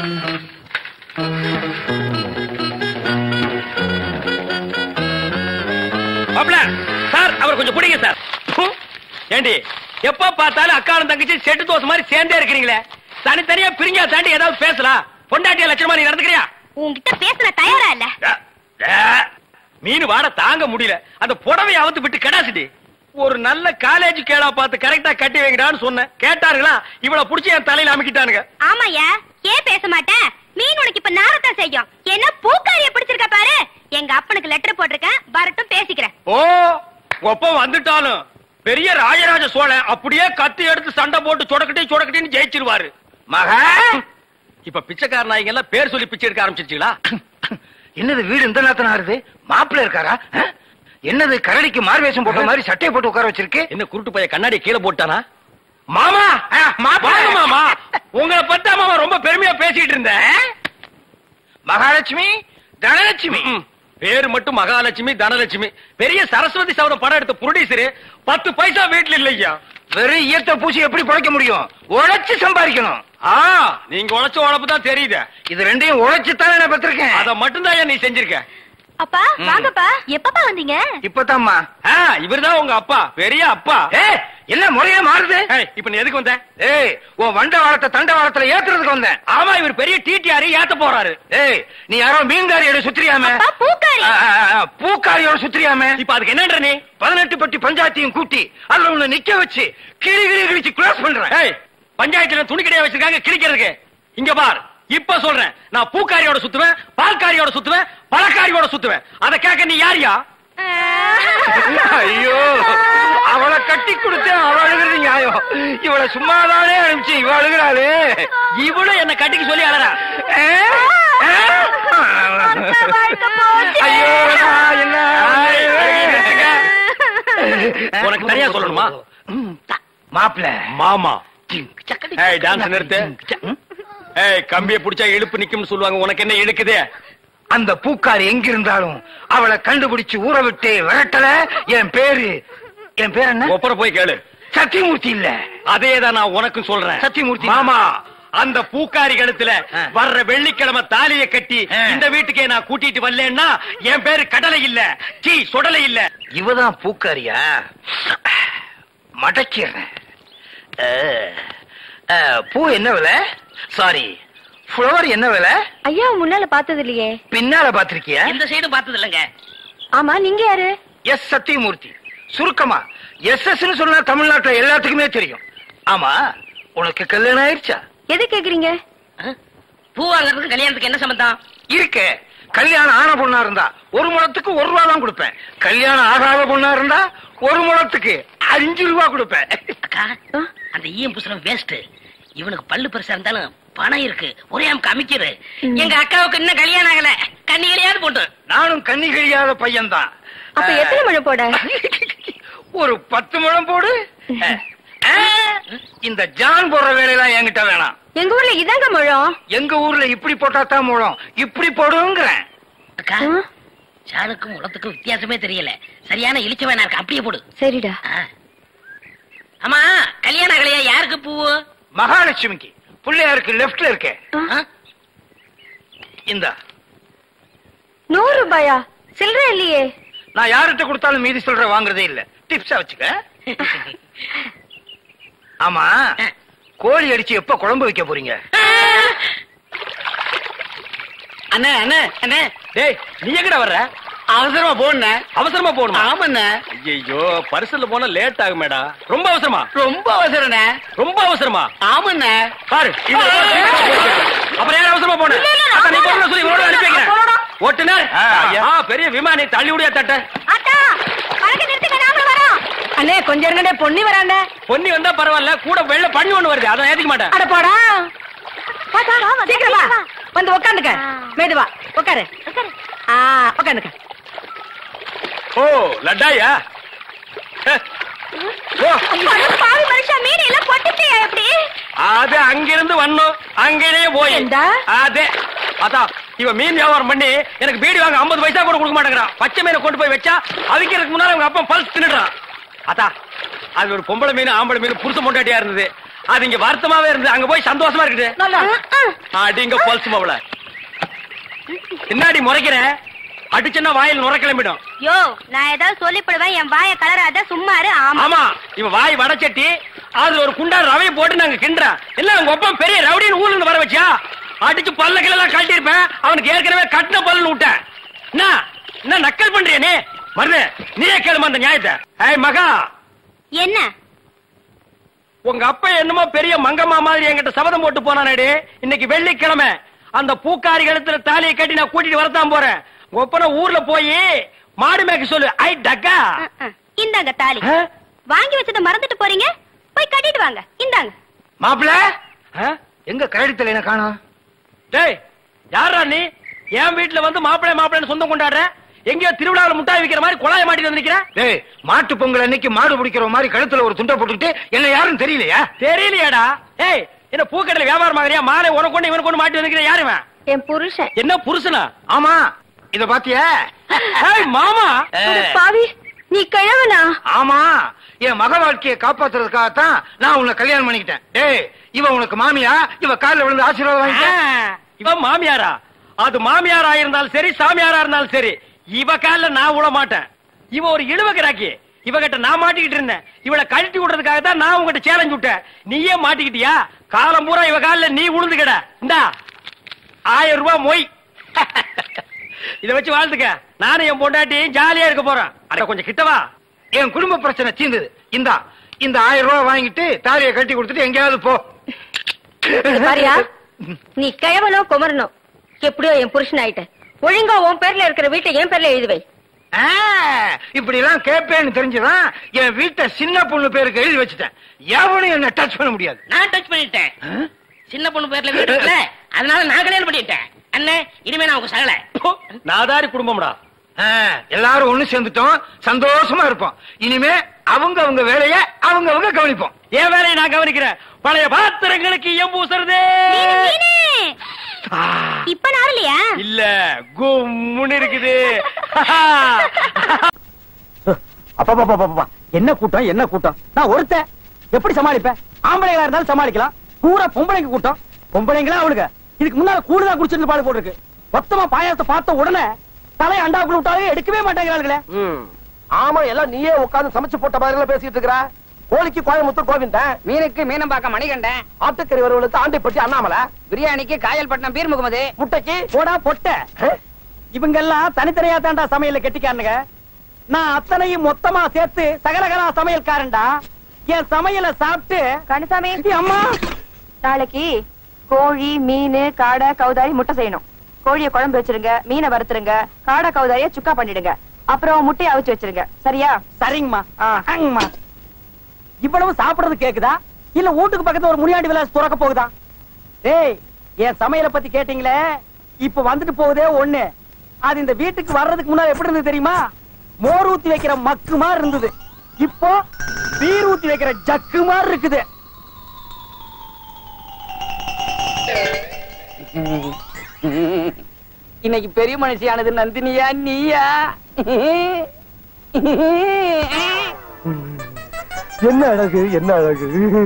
மாப்ள. சார், அவர் கொஞ்சம் பிடிங்க சார். ஏண்டி எப்ப பார்த்தாலும் அக்காலும் தங்கச்சி செட்டு தோசை மாதிரி சேர்ந்தே இருக்கிறீங்களே, தனித்தனியா பிரிஞ்சா தாண்டி ஏதாவது பேசலாம். பொண்டாட்டிய லட்சணமா நீ நடந்துக்கிறியா? உன்கிட்ட பேசுற தயாரா இல்ல. மீன் வாட தாங்க முடியல, அந்த புடவையை அவுத்து விட்டு கடாசிட்டி. ஒரு நல்ல காலேஜ் கேளா பார்த்து கரெக்டா கட்டி வைங்கடான்னு சொன்னேன். கேட்டாருங்களா? இவ்வளவு புடிச்சு என் தலையில அமைக்கிட்டானுங்க. ஆமாயா, ஏன் பேச மாட்டேன்? மீன் உனக்கு இப்ப நாரத்தான் செய்யும். என்ன பூக்காரிய பிடிச்சிருக்க பாரு. எங்க அப்பனுக்கு லெட்டர் போட்டிருக்கேன், வரட்டும் பேசிக்கிறேன். ஓ, ஒப்ப வந்துட்டாலும் பெரிய ராஜராஜ சோழன் அப்படியே கத்தி எடுத்து சண்டை போட்டு சொடக்கட்டின்னு ஜெயிச்சிருவாரு. மகா, இப்ப பிச்சைக்கார நாய்ங்க எல்லாம் பேர் சொல்லி பிச்சை எடுக்க ஆரம்பிச்சிருச்சீங்களா? என்னது வீடு இந்த நேரத்துல ஆறுது? மாப்பிள்ள இருக்காரா? என்னது கரடிக்கு மார்வேஷம் போட்ட மாதிரி சட்டையை போட்டு உட்கார வச்சிருக்கு? என்ன குருட்டு பைய கண்ணாடி கீழே போட்டானா? மாமா மாமா, உங்களை பத்தா மாமா ரொம்ப பெருமையா பேசிட்டு இருந்தேன். மகாலட்சுமி தனலட்சுமி பேரு மட்டும் மகாலட்சுமி தனலட்சுமி. பெரிய சரஸ்வதி சபதம் படம் எடுத்த ப்ரொடியூசர் 10 பைசா வீட்டுல இல்லையா. வெறும் ஈயத்தை பூசி எப்படி பிழைக்க முடியும்? உழைச்சு சம்பாதிக்கணும். நீங்க உழைச்ச உழைப்பு தான் தெரியுது. இது ரெண்டையும் உழைச்சுத்தானே நான் பெற்றிருக்கேன். அதை மட்டும் தான் நீ செஞ்சிருக்க. அப்பா வாங்கப்பா. எப்பப்பா வந்தீங்க? இப்பதாம்மா. இவர்தான் உங்க அப்பா, பெரிய அப்பா. என்ன முறையே மாறுது? இப்ப நீ எதுக்கு வந்த? உன் வண்ட வாழத்தை தண்ட வாழத்துல ஏத்துறதுக்கு வந்தேன். ஆமா, இவர் பெரிய டிடிஆர் ஏத்த போறாரு. நீ யாரோ மீன்காரியோட சுத்திரியாம? பூக்காரியோட சுத்திரியாம? இப்ப அதுக்கு என்னன்ற நீ? 18 பட்டி பஞ்சாயத்தையும் கூட்டி அதுல உன்னை நிக்க வச்சு கிழிச்சு கிளாஸ் பண்றேன். பஞ்சாயத்துல துணி கடையா வச்சிருக்காங்க கிழிக்கிறதுக்கு. இங்க பார், இப்ப சொல்றேன், நான் பூக்காரியோட சுத்துவேன், பால்காரியோட சுத்துவேன், பழக்காரியோட சுத்துவேன். அத கேட்க நீ யாரியா? ஐயோ, அவளை கட்டி கொடுத்து அவ அழுகிறது நியாயம். இவளை சும்மாதானே அனுப்பிச்சு இவ அழுகிறாளே. இவளும் என்ன கட்டிக்கு சொல்லி அழறா. ஐயோ, என்ன உனக்கு தனியா சொல்லணுமா? மாப்பிள மாமா டான்ஸ் நிறுத்து. கம்பியை பிடிச்சா இழுப்பு நிக்கும்னு சொல்லுவாங்க. உனக்கு என்ன இழுக்குது? அந்த பூக்காரி எங்க இருந்தாலும் அவளை கண்டுபிடிச்சு ஊற விட்டு விரட்டல. என் பேரு என்ன? ஒப்பர போய் கேளு. சத்தியமூர்த்தி இல்ல. அதேதான் நான் உனக்கும் சொல்றேன். சத்தியமூர்த்தி மாமா, அந்த பூக்காரி கழுத்துல வர்ற வெள்ளிக்கிழமை தாலியை கட்டி இந்த வீட்டுக்கே நான் கூட்டிட்டு வரலன்னா என் பேரு கடலை இல்ல, சீ சொடலை இல்ல. இவதான் பூக்காரியா? மடக்கிறேன். பூ என்ன விலை? சாரி, ஃப்ளவர் என்ன விலை? ஐயா முன்னால பார்த்தது இல்லையே. பின்னால பாத்திருக்கியா? இந்த சைடு பார்த்தது இல்லங்க. ஆமா, நீங்க யாரு? எஸ் சத்தியமூர்த்தி. சுருக்கமா எஸ் சொன்னா தமிழ்நாட்டுல எல்லாத்துக்குமே தெரியும். ஆமா, உனக்கு கல்யாணம் ஆயிடுச்சா? எது கேக்குறீங்க? பூ வாங்குறதுக்கு கல்யாணத்துக்கு என்ன சம்பந்தம் இருக்கு? கல்யாணம் ஆன பொண்ணா இருந்தா 1 முழத்துக்கு 1 ரூபா தான் கொடுப்பேன். கல்யாணம் ஆகாத பொண்ணா இருந்தா 1 முழத்துக்கு 5 ரூபா கொடுப்பேன். அக்கா, அந்த ஈயம் புசுரம் வேஸ்ட். இவனுக்கு பல்லு பெருசா இருந்தாலும் பணம் இருக்கு. ஒரே அமுக்கு அமைக்கிறது. எங்க அக்காவுக்கு இன்னும் கல்யாணம் ஆகல. கண்ணிகளையாவது போட்டு. நானும் கண்ணி கழியாத பையன் தான். அப்ப எத்தனை முழம் போட? ஒரு 10 முழம் போடு. இந்த ஜான் போடுற வேலையெல்லாம் என்கிட்ட வேணாம். எங்க ஊர்ல இதாங்க முழம். எங்க ஊர்ல இப்படி போட்டா தான் முழம். இப்படி போடுங்கிறேன். அக்கா, ஜானுக்கும் முழத்துக்கும் வித்தியாசமே தெரியல. சரியான இழிச்ச வேணா இருக்கு. அப்படியே போடு. சரிடா. ஆமா, கல்யாண கலையா யாருக்கு பூவு? மகாலட்சுமிக்கு. பிள்ளையாருக்கு லெப்ட்ல இருக்கே. இந்த 100 ரூபாயா? சில்லற இல்லையே. நான் யார்கிட்ட கொடுத்தாலும் மீதி சொல்ற வாங்குறதே இல்ல. டிப்ஸா வச்சுக்க. ஆமா, கோழி அடிச்சு எப்ப குழம்பு வைக்க போறீங்க? அண்ணே அண்ணே அண்ணே, டேய் நீ எங்கடா வர்ற? அவசரமா போன. அவசரமா போகணுமா? ஆமாண்ணே. ஐயோ, பரிசல்ல போனா லேட் ஆகுமேடா. ரொம்ப அவசரமா? ரொம்ப அவசரண்ணே. ரொம்ப அவசரமா? ஆமாண்ணே. பாரு, அப்புறம் யாரும் அவசரமா போன? நீ போன சொல்லி இவரோட அனுப்பி வைக்கிறேன். ஓட்டுனர் பெரிய விமானி தள்ளி விடியா தட்ட. அண்ணே கொஞ்சம் இருங்கடே, பொன்னி வராண்ட. பொன்னி வந்தா பரவாயில்ல, கூட வெள்ள பண்ணி ஒண்ணு வருது, அதான் ஏத்துக்க மாட்டேன். அட போடா, சீக்கிரம் வா, வந்து உட்காந்துக்க. மெதுவா உட்காரு. உட்காந்துக்க. ஓ லட்டாயா? பாவி மனுஷா, மீன் எல்லாம் பொட்டுச்சியா? எப்படி அது அங்கிருந்து வந்தோம், அங்கேயே போய் அதே அதான் இவன் மீன் வியாபாரம் பண்ணி எனக்கு பீடி வாங்க 50 பைசா கூட கொடுக்க மாட்டேங்கிறான். பச்சை மீனை கொண்டு போய் வச்சா அவிக்கிறதுக்கு முன்னால அவங்க அப்பா பல்ஸ் தின்னுறான். அதா அது ஒரு பொம்பளை மீன் ஆம்பளை மீன் புருஷ பொண்டாட்டியா இருந்தது. அது இங்க வருத்தமாவே இருந்தது. அங்க போய் சந்தோஷமா இருக்குது. அடிங்க பல்ஸ் மாவள பின்னாடி முறைக்கிறேன். அடிச்சுன்னா வாயில் நுர கிளம்பிடும். யோ, நான் ஏதாவது சொல்லிப்படுவேன். என் வாய கலராத, சும்மாரு. ஆமா, இவன் வாய் வடச்சட்டி, அதுல ஒரு குண்டா ரவையை போட்டு நாங்க கிண்டுறேன். இல்ல உங்க ஒப்பம் பெரிய ரவுடின்னு ஊர்ல இருந்து வர வச்சா அடிச்சு பல்ல கிளெல்லாம் கழட்டி இருப்பேன். அவனுக்கு ஏற்கனவே கட்டின பல்லுன்னு விட்டேன். என்ன நக்கல் பண்றிய நீ? மருது, நீயே கேளுமா அந்த நியாயத்தை. ஏய் மகா, என்ன உங்க அப்பா என்னமோ பெரிய மங்கம்மா மாதிரி என்கிட்ட சபதம் போட்டு போனானே. இன்னைக்கு வெள்ளிக்கிழமை அந்த பூக்காரி கழுத்துல தாலியை கட்டி நான் கூட்டிட்டு வரத்தான் போறேன். ஒப்பன ஊர்ல போய் மாடு மேய்க்க சொல்லு. ஐ டக்கா, இந்தாங்க தாலி. வாங்கி வச்சத மறந்துட்டு போறீங்க, போய் கட்டிட்டு வாங்க. இந்தாங்க. மாப்பிள்ள எங்க கரடித்தல என்ன காணோம்? டேய் யாரா நீ? என் வீட்டுல வந்து மாப்பிள்ளை மாப்பிள்ளைன்னு சொந்தம் கொண்டாடுற. எங்கயோ திருவிழாவில் முட்டாய் விக்கிற மாதிரி குழாய மாட்டிட்டு வந்து நிக்கிற. டேய், மாட்டு பொங்கல் அன்னைக்கு மாடு பிடிக்கிற மாதிரி கழுத்துல ஒரு துண்டை போட்டுக்கிட்டு என்ன யாரும் தெரியலையா? தெரியலையாடா? ஏய், என்ன பூக்கடையில வியாபாரம் ஆகறியா? மாலை உனக்கு கொண்டு இவனுக்கு கொண்டு மாட்டி வந்து யாருவன்? என் புருஷன். என்ன புருஷனா? ஆமா, இத பாத்தியா? மாமா பாவி, நீ கிழவனா? ஆமா, என் மக வாழ்க்கையை காப்பாத்துறதுக்காகத்தான் நான் உன்னை கல்யாணம் பண்ணிக்கிட்டேன். டேய், இவ உனக்கு மாமியா? இவ காலில் விழுந்து ஆசீர்வாதம் வாங்கிட்ட. இவ மாமியாரா? அது மாமியாரா இருந்தாலும் சரி, சாமியாரா இருந்தாலும் சரி, இவ காலில் நான் விட மாட்டேன். இவ ஒரு இழுவக்கிறாக்கி. இவகிட்ட நான் மாட்டிக்கிட்டு இருந்தேன். இவளை கழட்டி விடுறதுக்காக தான் நான் உங்ககிட்ட சேலஞ்ச் விட்டேன். நீயே மாட்டிக்கிட்டியா? காலம் பூரா இவ காலில் நீ விழுந்து கிட. இந்தா 1000 ரூபாய் மொய். இத வச்சு வாழ்த்துக்க. நானும் என் பொண்டாட்டி ஜாலியா இருக்க போறேன். அட கொஞ்சம் கிட்டவா. என் குடும்ப பிரச்சனை தீர்ந்தது. இந்த 1000 ரூபாய் வாங்கிட்டு தாலியை கட்டி கொடுத்துட்டு எங்கேயாவது போ. பாரியா, நீ கிழவனோ குமரனோ எப்படியோ என் புருஷன் ஆயிட்ட. ஒழுங்கா உன் பேர்ல இருக்கிற வீட்டை என் பேர்ல எழுதுவை. இப்படி எல்லாம் கேட்பேன்னு தெரிஞ்சுதான் என் வீட்டை சின்ன பொண்ணு பேருக்கு எழுதி வச்சுட்டேன். எவனும் என்ன டச் பண்ண முடியாது. நான் டச் பண்ணிட்டேன். சின்ன பொண்ணு பேர்ல வீடு இருக்குல்ல, அதனால நான் கல்யாணம் பண்ணிட்டேன். அண்ணே, இனிமே நான் உங்க சகல. நாதாரி குடும்பம்டா. எல்லாரும் ஒண்ணு சேர்ந்துட்டோம், சந்தோஷமா இருப்போம். இனிமே அவங்க அவங்க வேலைய அவங்க கவனிப்போம். என் வேலையை நான் கவனிக்கிறேன். பழைய பாத்திரங்களுக்கு ஈயம் பூசுறது. இப்ப நாள் இல்லையா? இல்ல, கும்முன்னு இருக்குது. அப்பா என்ன கூட்டம், என்ன கூட்டம்! நான் ஒருத்தன் எப்படி சமாளிப்பேன்? ஆம்பளைங்களா இருந்தாலும் சமாளிக்கலாம், பூரா பொம்பளைங்க கூட்டம். பொம்பளைங்களா அவளுக்கு இதுக்கு முன்னால கூடுதலா குடிச்சிருந்து பாடு போட்டுருக்கு. மொத்தமா பாயாசத்தை பார்த்த உடனே தலை அண்டாக்குள்ள விட்டாலே எடுக்கவே மாட்டாங்களே. ஆமா, எல்லாம் நீயே உட்கார்ந்து சமைச்சு போட்ட மாதிரி எல்லாம் பேசிட்டு இருக்கிற. கோழிக்கு கோயம்புத்தூர் கோவிந்தன், மீனுக்கு மீனம்பாக்கம் மணிகண்டன், ஆட்டுக்கறி வரவளுக்கு ஆண்டிப்பட்டி அண்ணாமலை, பிரியாணிக்கு காயல்பட்டினம் பீர் முகமது, முட்டைக்கு போடா பொட்ட. இவங்க எல்லாம் தனித்தனியா தாண்டா சமையல கெட்டிக்காரனுங்க. நான் அத்தனையும் மொத்தமா சேர்த்து சகலகலா சமையல்காரன்டா. என் சமையலை சாப்பிட்டு கணிசாமி அம்மா நாளைக்கு கோழி, மீன், காடை, கௌதாரி, முட்டை செய்யணும். கோழியை குழம்பு வச்சிருங்க, மீனை வறுத்துருங்க, காடை கௌதாரிய சுக்கா பண்ணிடுங்க, அப்புறம் முட்டையை அவிச்சு வச்சிருங்க. சரியா? சரிங்கம்மா. இவ்வளவு சாப்பிடுறது கேக்குதா இல்ல வீட்டுக்கு பக்கத்துல ஒரு முனியாண்டி விலாஸ் துறக்க போகுதா? டேய், என் சமையலை பத்தி கேட்டீங்களே, இப்ப வந்துட்டு போகுதே ஒண்ணு. அது இந்த வீட்டுக்கு வர்றதுக்கு முன்னாடி எப்படி இருந்தது தெரியுமா? மோர் ஊத்தி வைக்கிற மக்கு மாதிரி இருந்தது. இப்போ பீர் ஊத்தி வைக்கிற ஜக்கு மாதிரி இருக்குது. இன்னைக்கு பெரிய மனுஷியானது நந்தினியா நீயா? என்ன அழகு, என்ன அழகு!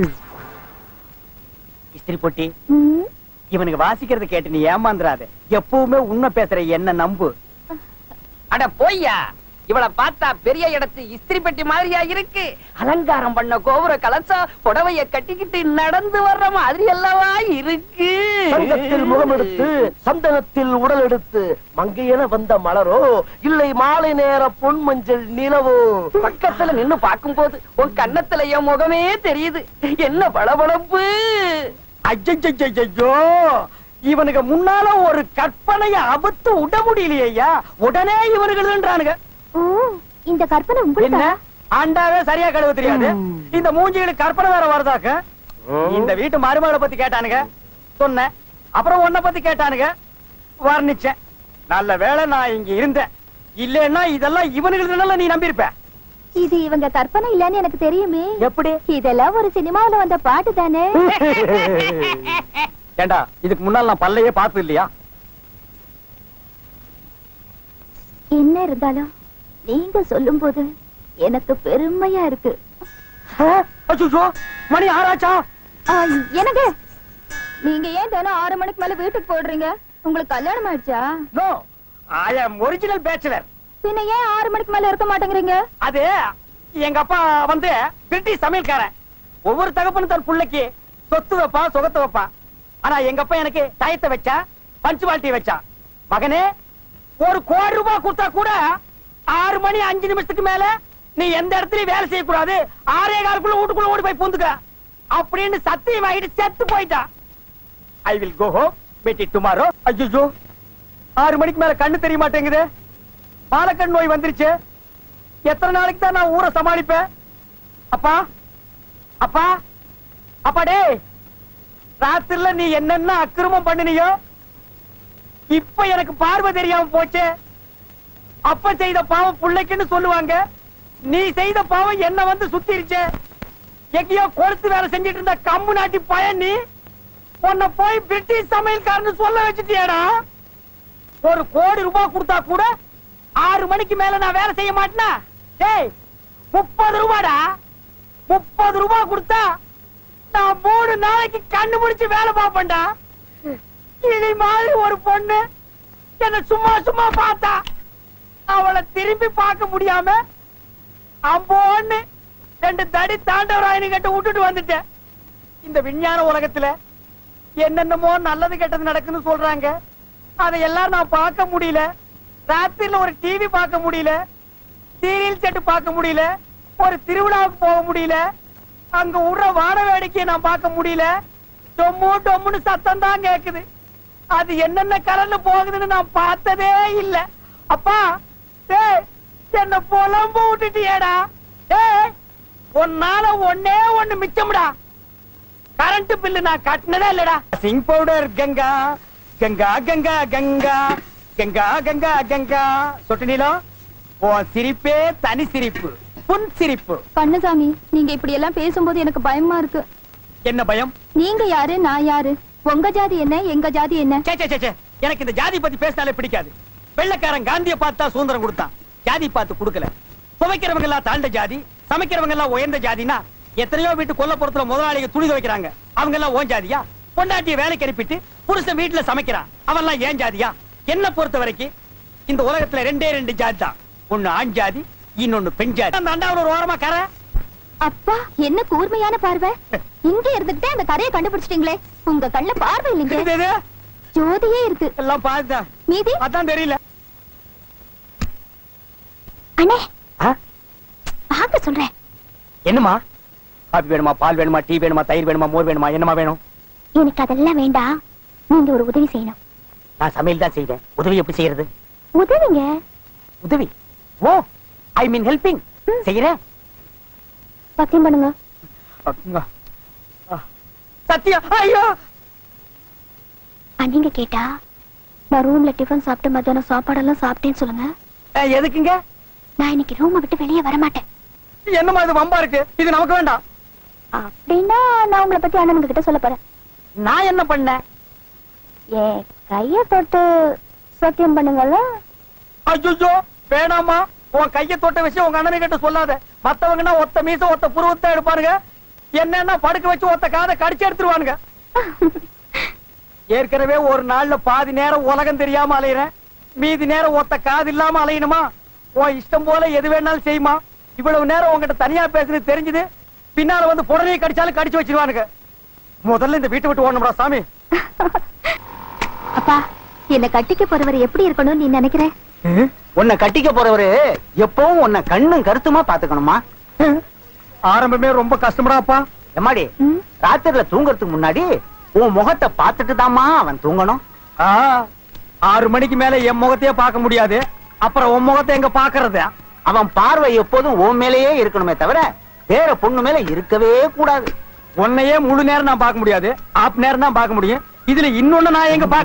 இஸ்திரி பொட்டி, இவனுக்கு வாசிக்கிறது கேட்டு நீ ஏமாந்துறாத. எப்பவுமே உண்மை பேசுற என்ன நம்பு. அட போய்யா, இவளை பார்த்தா பெரிய இடத்து இஸ்திரி பெட்டி மாதிரியா இருக்கு. அலங்காரம் பண்ண கோபுர கலசம் புடவைய கட்டிக்கிட்டு நடந்து வர்ற மாதிரி அல்லவா இருக்கு. சங்கத்தில் முகம் எடுத்து சந்தனத்தில் உடல் எடுத்து மங்கையென வந்த மலரோ, இல்லை மாலை நேர பொன் மஞ்சள் நிலவோ. பக்கத்துல நின்னு பார்க்கும் போது உன் கன்னத்துல என் முகமே தெரியுது. என்ன பளபளப்பு! ஐயோ, இவனுக்கு முன்னால ஒரு கற்பனைய அபத்து விட முடியலையா? உடனே இவனுக்கு இந்த கற்பனை என்ன ஆண்டாவே சரியா கழுவ தெரியாது. இந்த மூஞ்சிகளுக்கு கற்பனை வேற வருதாக்க. இந்த வீட்டு மருமகளை பத்தி கேட்டானுங்க, சொன்ன. அப்புறம் உன்னை பத்தி கேட்டானுங்க, வர்ணிச்சேன். நல்ல வேளை நான் இங்க இருந்தேன். இல்லன்னா இதெல்லாம் இவனுக்கு நீ நம்பியிருப்ப. இது இவங்க கற்பனை இல்லன்னு எனக்கு தெரியுமே. எப்படி? இதெல்லாம் ஒரு சினிமாவுல வந்த பாட்டு தானே. ஏண்டா, இதுக்கு முன்னால் நான் பல்லையே பார்த்தது இல்லையா? என்ன இருந்தாலும் நீங்க சொல்லும் போது எனக்கு பெருமையா இருக்கு. மணி ஆராச்சா? எனக்கு நீங்க ஏன் தினம் 6 மணிக்கு மேல வீட்டுக்கு போடுறீங்க? உங்களுக்கு கல்யாணம் ஆயிடுச்சா? No, I am original bachelor. பின்ன ஏன் 6 மணிக்கு மேல இருக்க மாட்டேங்கிறீங்க? அது எங்க அப்பா வந்து பிரிட்டிஷ் சமையல்காரன். ஒவ்வொரு தகப்பனும் தன் பிள்ளைக்கு சொத்து வைப்பா, சுகத்தை வைப்பா. ஆனா எங்க அப்பா எனக்கு டயத்தை வச்சா, பஞ்சுவாலிட்டி வச்சா. மகனே, 1 கோடி ரூபாய் கொடுத்தா கூட 6 மணி 5 நிமிஷத்துக்கு மேல நீ எந்த இடத்துலயும் வேலை செய்யக்கூடாது, 6:15 வீட்டுக்குள்ள ஓடி போய் பூந்துக்க அப்படின்னு சத்தியம் ஆகிட்டு செத்து போயிட்டா. I will go home, meet you tomorrow. ஐயோ, 6 மணிக்கு மேல கண்ணு தெரிய மாட்டேங்குது. பாலக்கண் நோய் வந்துருச்சு. எத்தனை நாளைக்கு தான் நான் ஊரை சமாளிப்பேன்? அப்பா, அப்பா, அப்பாடே, ராத்திரில நீ என்னென்ன அக்கிரமம் பண்ணினியோ இப்ப எனக்கு பார்வை தெரியாம போச்சு. அப்ப செய்த பாவம் பிள்ளைக்குன்னு சொல்லுவாங்க. நீ செய்த பாவம் என்ன வந்து சுத்திருச்சு. எங்கேயோ கொளுத்து வேலை செஞ்சிட்டு இருந்த கம்பு நாட்டி பையன் நீ. உன்னை போய் பிரிட்டிஷ் சமையல்காரன்னு சொல்ல வச்சுட்டியடா. 1 கோடி ரூபாய் கொடுத்தா கூட 6 மணிக்கு மேல நான் வேலை செய்ய மாட்டேனா? டேய், 30 ரூபாடா. 30 ரூபாய் கொடுத்தா நான் 3 நாளைக்கு கண்ணு முடிச்சு வேலை பார்ப்பேன்டா. கிளி மாதிரி ஒரு பொண்ணு என்ன சும்மா சும்மா பார்த்தா, அவளை திரும்பி பார்க்க முடியாம அம்போன்னு 2 தடி தாண்டவராயனு கிட்ட விட்டுட்டு வந்துட்டேன். இந்த விஞ்ஞான உலகத்துல என்னென்னமோ நல்லது கெட்டது நடக்குன்னு சொல்றாங்க. அதையெல்லாம் நான் பார்க்க முடியல. ராத்திரில ஒரு டிவி பார்க்க முடியல, சீரியல் செட்டு பார்க்க முடியல, ஒரு திருவிழாவுக்கு போக முடியல, அங்க உள்ள வான வேடிக்கையை நான் பார்க்க முடியல. டொம்மு டொம்முன்னு சத்தம் தான் கேக்குது. அது என்னென்ன கலர்ல போகுதுன்னு நான் பார்த்ததே இல்ல. அப்பா, டேய், என்ன புலம்பு விட்டுட்டியேடா. டேய், உன்னால ஒண்ணே ஒண்ணு மிச்சம்டா. கரண்ட் பில்லு நான் கட்டினதே இல்லடா. சிங் பவுடர் கங்கா, கங்கா கங்கா கங்கா, கங்கா கங்கா கங்கா சொட்டு நீளம் உன் சிரிப்பே தனி சிரிப்பு, புன் சிரிப்பு. கண்ணசாமி, நீங்க இப்படி எல்லாம் பேசும்போது எனக்கு பயமா இருக்கு. என்ன பயம்? நீங்க யாரு, நான் யாரு? உங்க ஜாதி என்ன, எங்க ஜாதி என்ன? எனக்கு இந்த ஜாதி பத்தி பேசினாலே பிடிக்காது. வெள்ளக்காரன் காந்தியை பார்த்தா சுதந்திரம் கொடுத்தான், ஜாதி பார்த்து கொடுக்கல. துவைக்கிறவங்க எல்லாம் தாழ்ந்த ஜாதி, சமைக்கிறவங்க எல்லாம் உயர்ந்த ஜாதினா எத்தனையோ வீட்டு கொல்லப்புறத்துல முதலாளிங்க துணி துவைக்கிறாங்க, அவங்க எல்லாம் ஓன் ஜாதியா? பொண்டாட்டிய வேலைக்கு அனுப்பிட்டு புருஷன் வீட்டுல சமைக்கிறான், அவன் எல்லாம் ஏன் ஜாதியா? என்ன பொறுத்த வரைக்கும் இந்த உலகத்துல ரெண்டே ரெண்டு ஜாதி தான், ஒண்ணு ஆண் ஜாதி, இன்னொன்னு பெண் ஜாதி. அந்த அண்டாவில் ஒரு ஓரமா கரை. அப்பா, என்ன கூர்மையான பார்வை! இங்க இருந்துகிட்டே அந்த கரையை கண்டுபிடிச்சிட்டீங்களே. உங்க கண்ண பார்வை இல்லைங்க, ஜோதியே இருக்கு. எல்லாம் பார்த்தா மீதி அதான் தெரியல. அண்ணே, வாங்க சொல்றேன். என்னமா? காபி வேணுமா, பால் வேணுமா, டீ வேணுமா, தயிர் வேணுமா, மோர் வேணுமா, என்னமா வேணும்? எனக்கு அதெல்லாம் வேண்டாம், நீங்க ஒரு உதவி செய்யணும். நான் சமையல் தான் செய்வேன், உதவி எப்படி செய்யறது? உதவிங்க. உதவி? Oh, I mean helping. செய்யறேன். சத்தியம் பண்ணுங்க. சத்தியம்? ஐயோ! நீங்க கேட்டா நான் ரூம்ல டிஃபன் சாப்பிட்டு மத்தியானம் சாப்பாடெல்லாம் சாப்பிட்டேன்னு சொல்லுங்க. எதுக்குங்க? நான் இன்னைக்கு ரூமை விட்டு வெளியே வர மாட்டேன். என்னமா இது வம்பா இருக்கு? இது நமக்கு வேண்டாம். அப்படின்னா நான் உங்களை பத்தி அண்ணனுங்க கிட்ட சொல்ல போறேன். நான் என்ன பண்ணேன்? ஏன் கைய தொட்டு சத்தியம் பண்ணுங்கல்ல. ஐயோ வேணாமா, உன் கைய தொட்ட விஷயம் உங்க அண்ணனை கிட்ட சொல்லாத. மத்தவங்கன்னா ஒத்த மீச ஒத்த புருவத்தை எடுப்பானுங்க, என்னன்னா படுக்க வச்சு ஒத்த காதை கடிச்சு எடுத்துருவானுங்க. ஏற்கனவே ஒரு நாள்ல பாதி நேரம் உலகம் தெரியாம அலையிறேன், மீதி நேரம் ஒத்த காது இல்லாம அலையணுமா? உன் இஷ்டம் போல எது வேணாலும் செய்யுமா. இவ்வளவு நேரம் உங்ககிட்ட தனியா பேசுறது தெரிஞ்சது, பின்னால வந்து புடனையை கடிச்சாலும் கடிச்சு வச்சிருவானுங்க. முதல்ல இந்த வீட்டை விட்டு ஓடணும்டா சாமி. அப்பா, என்ன கட்டிக்க போறவர் எப்படி இருக்கணும் நீ நினைக்கிற? உன்னை கட்டிக்க போறவரு எப்பவும் உன்னை கண்ணும் கருத்துமா பாத்துக்கணுமா? ஆரம்பமே ரொம்ப கஷ்டம்டாப்பா. எம்மாடி, ராத்திரில தூங்கறதுக்கு முன்னாடி உன் முகத்தை பார்த்துட்டு தாமா அவன் தூங்கணும். 6 மணிக்கு மேல என் முகத்தையே பார்க்க முடியாது, அப்புறம் உன் முகத்தை எங்க பாக்குறது? அவன் பார்வை எப்போதும் உன் மேலேயே இருக்கணுமே தவிர வேற பொண்ணு மேல இருக்கவே கூடாது. உன்னையே முழு நேரம் நான் பார்க்க முடியாது, ஆப் நேரம் தான் பார்க்க முடியும். இதுல இன்னொன்னு நான் எங்க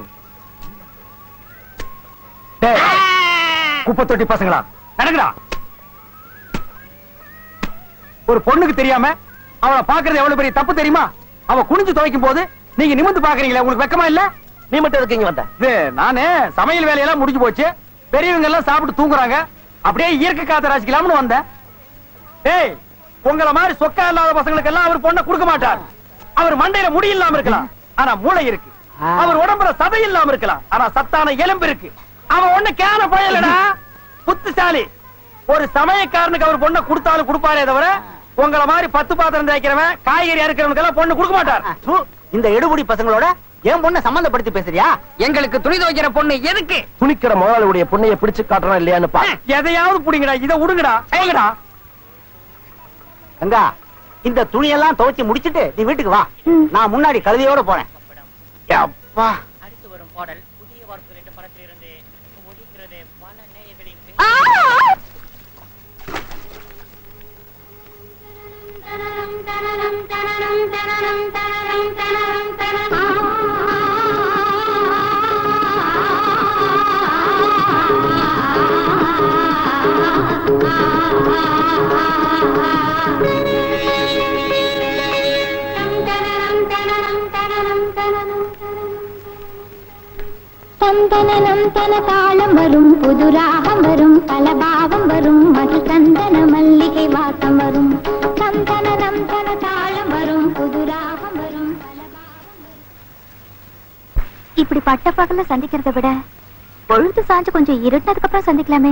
குப்பை தொட்டி பசங்களா நடக்குதா? ஒரு பொண்ணுக்கு தெரியாம அவளை பாக்குறது எவ்வளவு பெரிய தப்பு தெரியுமா? அவ குனிஞ்சு துவைக்கும் போது நீங்க நிமிர்ந்து பாக்குறீங்களா? உங்களுக்கு வெக்கமா இல்ல? நீ மட்டும் இருக்கீங்க வந்த. நானே சமையல் வேலையெல்லாம் முடிஞ்சு போச்சு, பெரியவங்க எல்லாம் சாப்பிட்டு தூங்குறாங்க, அப்படியே இயற்கை காத்த ராசிக்கலாம்னு வந்தேன். ஏய், உங்களை மாதிரி சொக்கா இல்லாத பசங்களுக்கு எல்லாம் அவர் பொண்ணை கொடுக்க மாட்டார். அவர் மண்டையில முடி இல்லாம இருக்கலாம், ஆனா மூளை இருக்கு. அவர் உடம்புல சதை இல்லாம இருக்கலாம், ஆனா சத்தான எலும்பு இருக்கு. அவன் ஒண்ணு கேன பயலடா, புத்திசாலி. ஒரு சமயக்காரனுக்கு அவர் பொண்ணை கொடுத்தாலும் கொடுப்பாரே தவிர உங்களை மாதிரி 10 பாத்திரம் தேய்க்கிறவன் காய்கறி அறுக்கிறவனுக்கு எல்லாம் பொண்ணு கொடுக்க மாட்டார். இந்த எடுபடி பசங்களோட என் பொண்ணை சம்பந்தப்படுத்தி பேசுறியா? எங்களுக்கு துணி துவைக்கிற பொண்ணு எதுக்கு? துணிக்கிற முதலாளியுடைய பொண்ணைய பிடிச்சு காட்டுறோம் இல்லையான்னு பா. எதையாவது புடிங்கடா, இதை விடுங்கடா, செய்யுங்கடா. அங்கா, இந்த துணியெல்லாம் துவைச்சு முடிச்சிட்டு நீ வீட்டுக்கு வா, நான் முன்னாடி கழுதையோட போறேன். அப்பா, அடுத்து வரும் பாடல் புதிய வார்ப்பு 2 படத்திலிருந்து ஒலிக்கிறது. பல நேயர்களின் சந்தனம் தன தாளம் வரும், புது ராகம் வரும், பலபாவம் வரும், மது சந்தன மல்லிகை வாசம் வரும். சந்தனம் தன தாளம் வரும், புது ராகம் வரும், இப்படி பட்ட பகல சந்திக்கிறத விட பொழுது சாஞ்சு கொஞ்சம் இருட்டதுக்கு அப்புறம் சந்திக்கலாமே.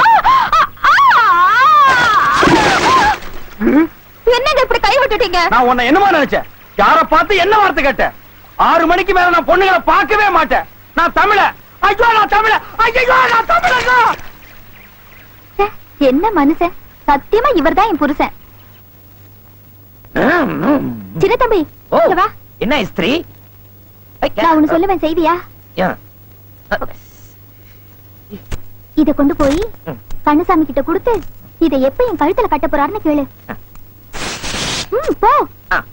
என்னங்க இப்படி கை விட்டுட்டீங்க? நான் உன்னை என்னமா நினைச்சேன்? யார பார்த்து என்ன வார்த்தை கேட்ட? 6 மணிக்கு மேல நான் பொண்ணுங்களை பார்க்கவே மாட்டேன். நான் தமிழ. ஐயோ நான் தமிழ. ஐயோ நான் தமிழங்க. என்ன மனுஷன்? சத்தியமா இவர்தான் என் புருஷன். சின்ன தம்பி, இங்க வா. என்ன ஸ்திரீ? நான் ஒண்ணு சொல்லுவேன், செய்வியா? இத கொண்டு போய் கண்ணசாமி கிட்ட கொடுத்து இத எப்ப என் கழுத்துல கட்ட போறாருன்னு கேளு. போ.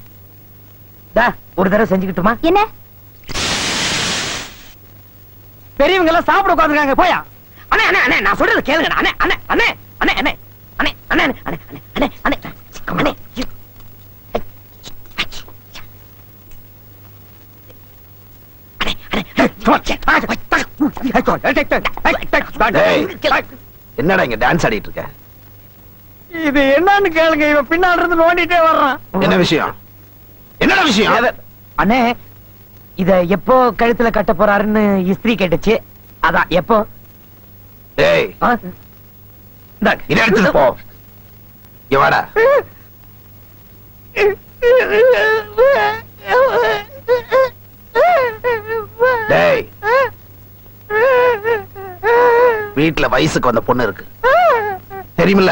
ஒரு தடவை செஞ்சுக்கிட்டுமா? என்ன? பெரியவங்க எல்லாம் சாப்பிட உட்காந்துருக்காங்க போயா. அண்ணே அண்ணே அண்ணே நான் சொல்றது கேளுங்க. அண்ணே அண்ணே அண்ணே அண்ணே அண்ணே அண்ணே அண்ணே அண்ணே அண்ணே அண்ணே அண்ணே என்னடா இங்க டான்ஸ் ஆடிட்டு இருக்க? இது என்னன்னு கேளுங்க. இவன் பின்னால இருந்து நோண்டிட்டே வர்றான். என்ன விஷயம்? என்னடா விஷயம்? அண்ணே இத எப்போ கழுத்துல கட்ட போறாருன்னு இஸ்திரி கேட்டுச்சு. அதான் எப்போ? டேய் இத எடுத்துட்டு போ. இங்க வாடா. டேய் வீட்டுல வயசுக்கு வந்த பொண்ணு இருக்கு தெரியுமில்ல?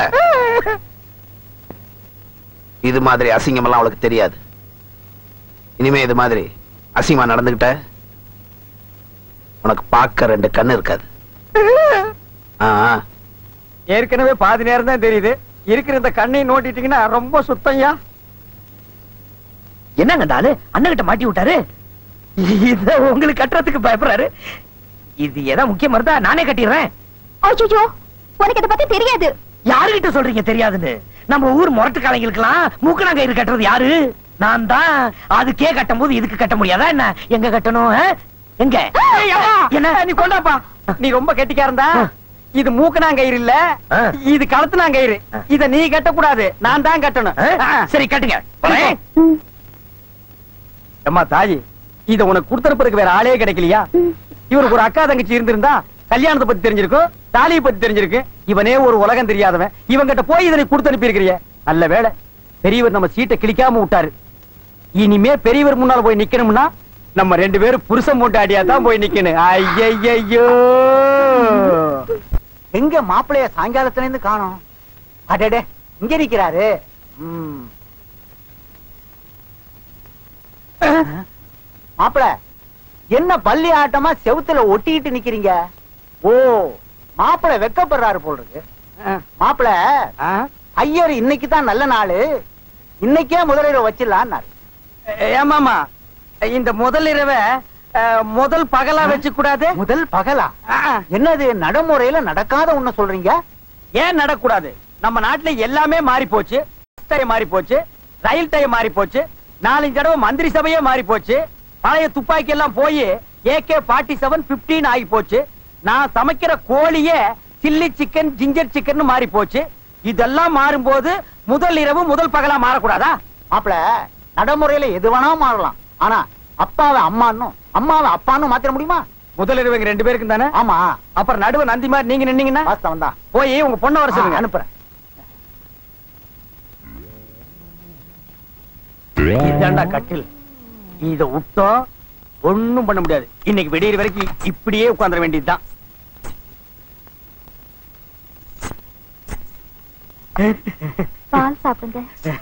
இது மாதிரி அசிங்கம் எல்லாம் அவளுக்கு தெரியாது. இனிமே இது மாதிரி அசிங்கமா நடந்துகிட்ட உனக்கு பார்க்க 2 கண்ணு இருக்காது. ஏற்கனவே பாதி நேரம் தான் தெரியுது. இருக்கிற இந்த கண்ணை நோட்டிட்டீங்கன்னா ரொம்ப சுத்தம்யா. என்னங்க இந்த ஆளு அண்ணன் கிட்ட மாட்டி விட்டாரு. இத உங்களுக்கு கட்டுறதுக்கு பயப்படுறாரு. இது ஏதாவது முக்கியமா இருந்தா நானே கட்டிடுறேன். அச்சோ உனக்கு இத பத்தி தெரியாது. யாருகிட்ட சொல்றீங்க தெரியாதுன்னு? நம்ம ஊர் முரட்டு காலைங்களுக்கெல்லாம் மூக்கணாங்கயிறு கட்டுறது யாரு? நான் தான். அதுக்கே கட்டும் போது இதுக்கு கட்ட முடியாதா என்ன? எங்க கட்டணும்? எங்க? என்ன நீ கொண்டாப்பா. நீ ரொம்ப கெட்டிக்கா இருந்தா இது மூக்கணாங்கயிறு இல்ல, இது கழுத்துனாங்கயிறு. இத நீ கட்டக்கூடாது, நான் தான் கட்டணும். சரி கட்டுங்க. அம்மா தாயி, இத உனக்கு கொடுத்தனுப்புறதுக்கு வேற ஆளே கிடைக்கலையா? இவருக்கு ஒரு அக்கா தங்கச்சி இருந்திருந்தா கல்யாணத்தை பத்தி தெரிஞ்சிருக்கும், தாலியை பத்தி தெரிஞ்சிருக்கு. இவனே ஒரு உலகம் தெரியாதவன். இவங்கிட்ட போய் இதனை கொடுத்து அனுப்பி இருக்கிறிய. நல்ல வேளை பெரியவர் நம்ம சீட்டை கிளிக்காம விட்டாரு. இனிமே பெரியவர் முன்னால போய் நிக்கணும்னா நம்ம 2 பேரும் புருஷன் மூட்டாடியா தான் போய் நிக்கணும். ஐயையோ எங்க மாப்பிளைய சாயங்காலத்துல இருந்து காணோம். அடடே இங்க நிக்கிறாரு. மாப்பிள என்ன பள்ளி ஆட்டமா செவுத்துல ஒட்டிட்டு நிக்கிறீங்க? ஓ மாப்பிள வெக்கப்படுறாரு போல் இருக்கு. மாப்பிள ஐயர் இன்னைக்கு தான் நல்ல நாளு, இன்னைக்கே முதலிரவு வச்சிடலான்னாரு. ஏமாமா இந்த முதலிரவை முதல் பகலா வச்சு கூடாது? முதல் பகலா? என்னது நடைமுறையில நடக்காத ஒண்ணு சொல்றீங்க? ஏன் நடக்கூடாது? நம்ம நாட்டுல எல்லாமே மாறி போச்சு. மாறி போச்சு, ரயில் டயம் மாறி போச்சு, 4 தடவை மந்திரி சபையே மாறி போச்சு. பழைய துப்பாக்கி எல்லாம் போய் AK-47 15 ஆகி போச்சு. நான் சமைக்கிற கோழியே சில்லி சிக்கன் ஜிஞ்சர் சிக்கன் மாறி போச்சு. இதெல்லாம் மாறும்போது முதல் இரவு முதல் பகலா மாறக்கூடாதா? மாப்பிள நடைமுறையில எது வேணா மாறலாம், ஆனா அப்பாவை அம்மான்னு அம்மாவை அப்பான்னு மாத்திர முடியுமா? முதல் இரவு 2 பேருக்கும் தானே? ஆமா. அப்புறம் நடுவு நந்தி மாதிரி நீங்க நின்னீங்கன்னா வாஸ்தவம் தான். போய் உங்க பொண்ணை வர சொல்லுங்க, அனுப்புறேன். இதாண்டா கட்டில். இத விட்டோம் ஒண்ணும் பண்ண முடியாது. இன்னைக்கு விடியற வரைக்கும் இப்படியே உட்கார்ந்துட வேண்டியதுதான். பால் சாப்பிடுங்க.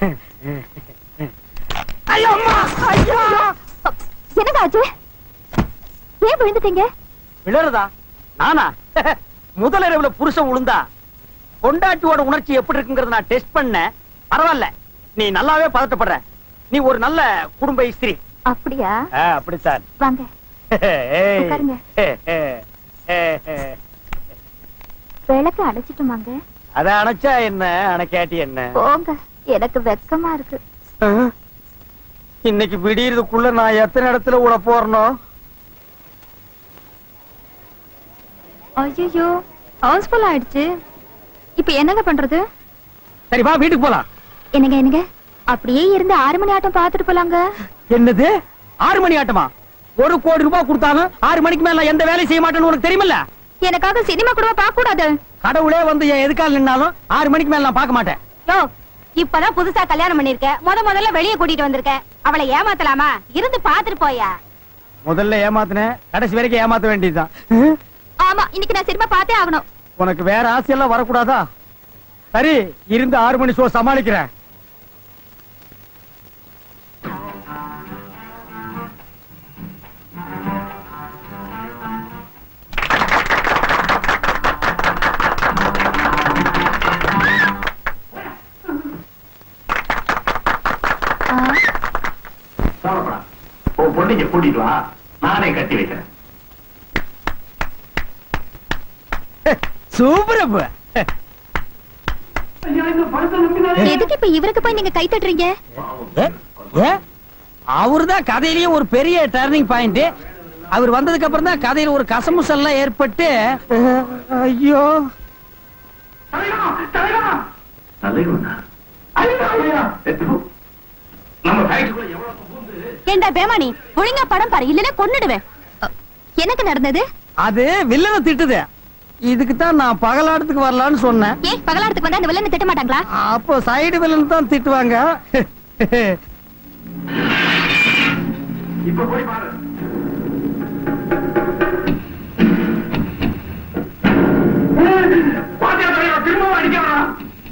ஐயோ அம்மா, ஐயோ என்னங்க ஆச்சு? ஏன் விழுந்துட்டீங்க? விழறதா? நானா? முதல் இரவுல புருஷன் விழுந்தா பொண்டாட்டியோட உணர்ச்சி எப்படி இருக்குங்கறத நான் டெஸ்ட் பண்ணேன். பரவாயில்ல, நீ நல்லாவே பதட்டப்படுற. நீ ஒரு நல்ல குடும்ப ஸ்திரீ. அப்படியா? அப்படித்தான். வாங்க உட்காருங்க. விளக்கு அடைச்சிட்டுமாங்க? அத அணைச்சா என்ன, அணைக்காட்டி என்ன? போங்க, எனக்கு வெக்கமா இருக்கு. இன்னைக்கு விடியறதுக்குள்ள நான் எத்தனை இடத்துல உள்ள போறனோ? ஐயோ ஹவுஸ்ஃபுல் ஆயிடுச்சு. இப்ப என்னங்க பண்றது? சரி வா வீட்டுக்கு போலாம். என்னங்க என்னங்க அப்படியே இருந்து 6 மணி ஆட்டம் பாத்துட்டு போலாங்க. என்னது 6 மணி ஆட்டமா? 1 கோடி ரூபாய் கொடுத்தாலும் 6 மணிக்கு மேல எந்த வேலையும் செய்ய மாட்டேன்னு உனக்கு தெரியுமில்ல? எனக்காக சினிமா கூட பார்க்க கூடாது. கடவுளே வந்து என் எதுக்கால நின்னாலும் 6 மணிக்கு மேல நான் பார்க்க மாட்டேன். யோ இப்பதான் புதுசா கல்யாணம் பண்ணிருக்க, முதல்ல வெளியே கூட்டிட்டு வந்திருக்க. அவளை ஏமாத்தலாமா? இருந்து பாத்துட்டு போயா. முதல்ல ஏமாத்தினேன், கடைசி வரைக்கும் ஏமாத்த வேண்டியதுதான். ஆமா, இன்னைக்கு நான் சினிமா பார்த்தே ஆகணும். உனக்கு வேற ஆசையெல்லாம் வரக்கூடாதா? சரி, இருந்து 6 மணி ஷோ சமாளிக்கிறேன். பொண்ணுங்க கூட்டிட்டு வா, நானே கட்டி வைக்கிறேன். சூப்பர் அப்ப. எதுக்கு இப்ப இவருக்கு போய் நீங்க கை தட்டுறீங்க? அவருதான் கதையிலேயே ஒரு பெரிய டர்னிங் பாயிண்ட். அவர் வந்ததுக்கு அப்புறம் தான் கதையில ஒரு கசமுசல்லாம் ஏற்பட்டு ஐயோ ஏண்டா பேமானி, ஒழுங்கா படம் பாரு, இல்லன்னா கொன்னுடுவேன். எனக்கு நடந்தது அது வில்லனை திட்டுது. இதுக்கு தான் நான் பகலாடத்துக்கு வரலான்னு சொன்னேன். ஏன் பகலாடத்துக்கு வந்தா அந்த வில்லனை திட்ட மாட்டாங்களா? அப்போ சைடு வில்லன் தான் திட்டுவாங்க. இப்ப போய் பாரு. பாத்தியா திரும்ப அடிக்கலாம்.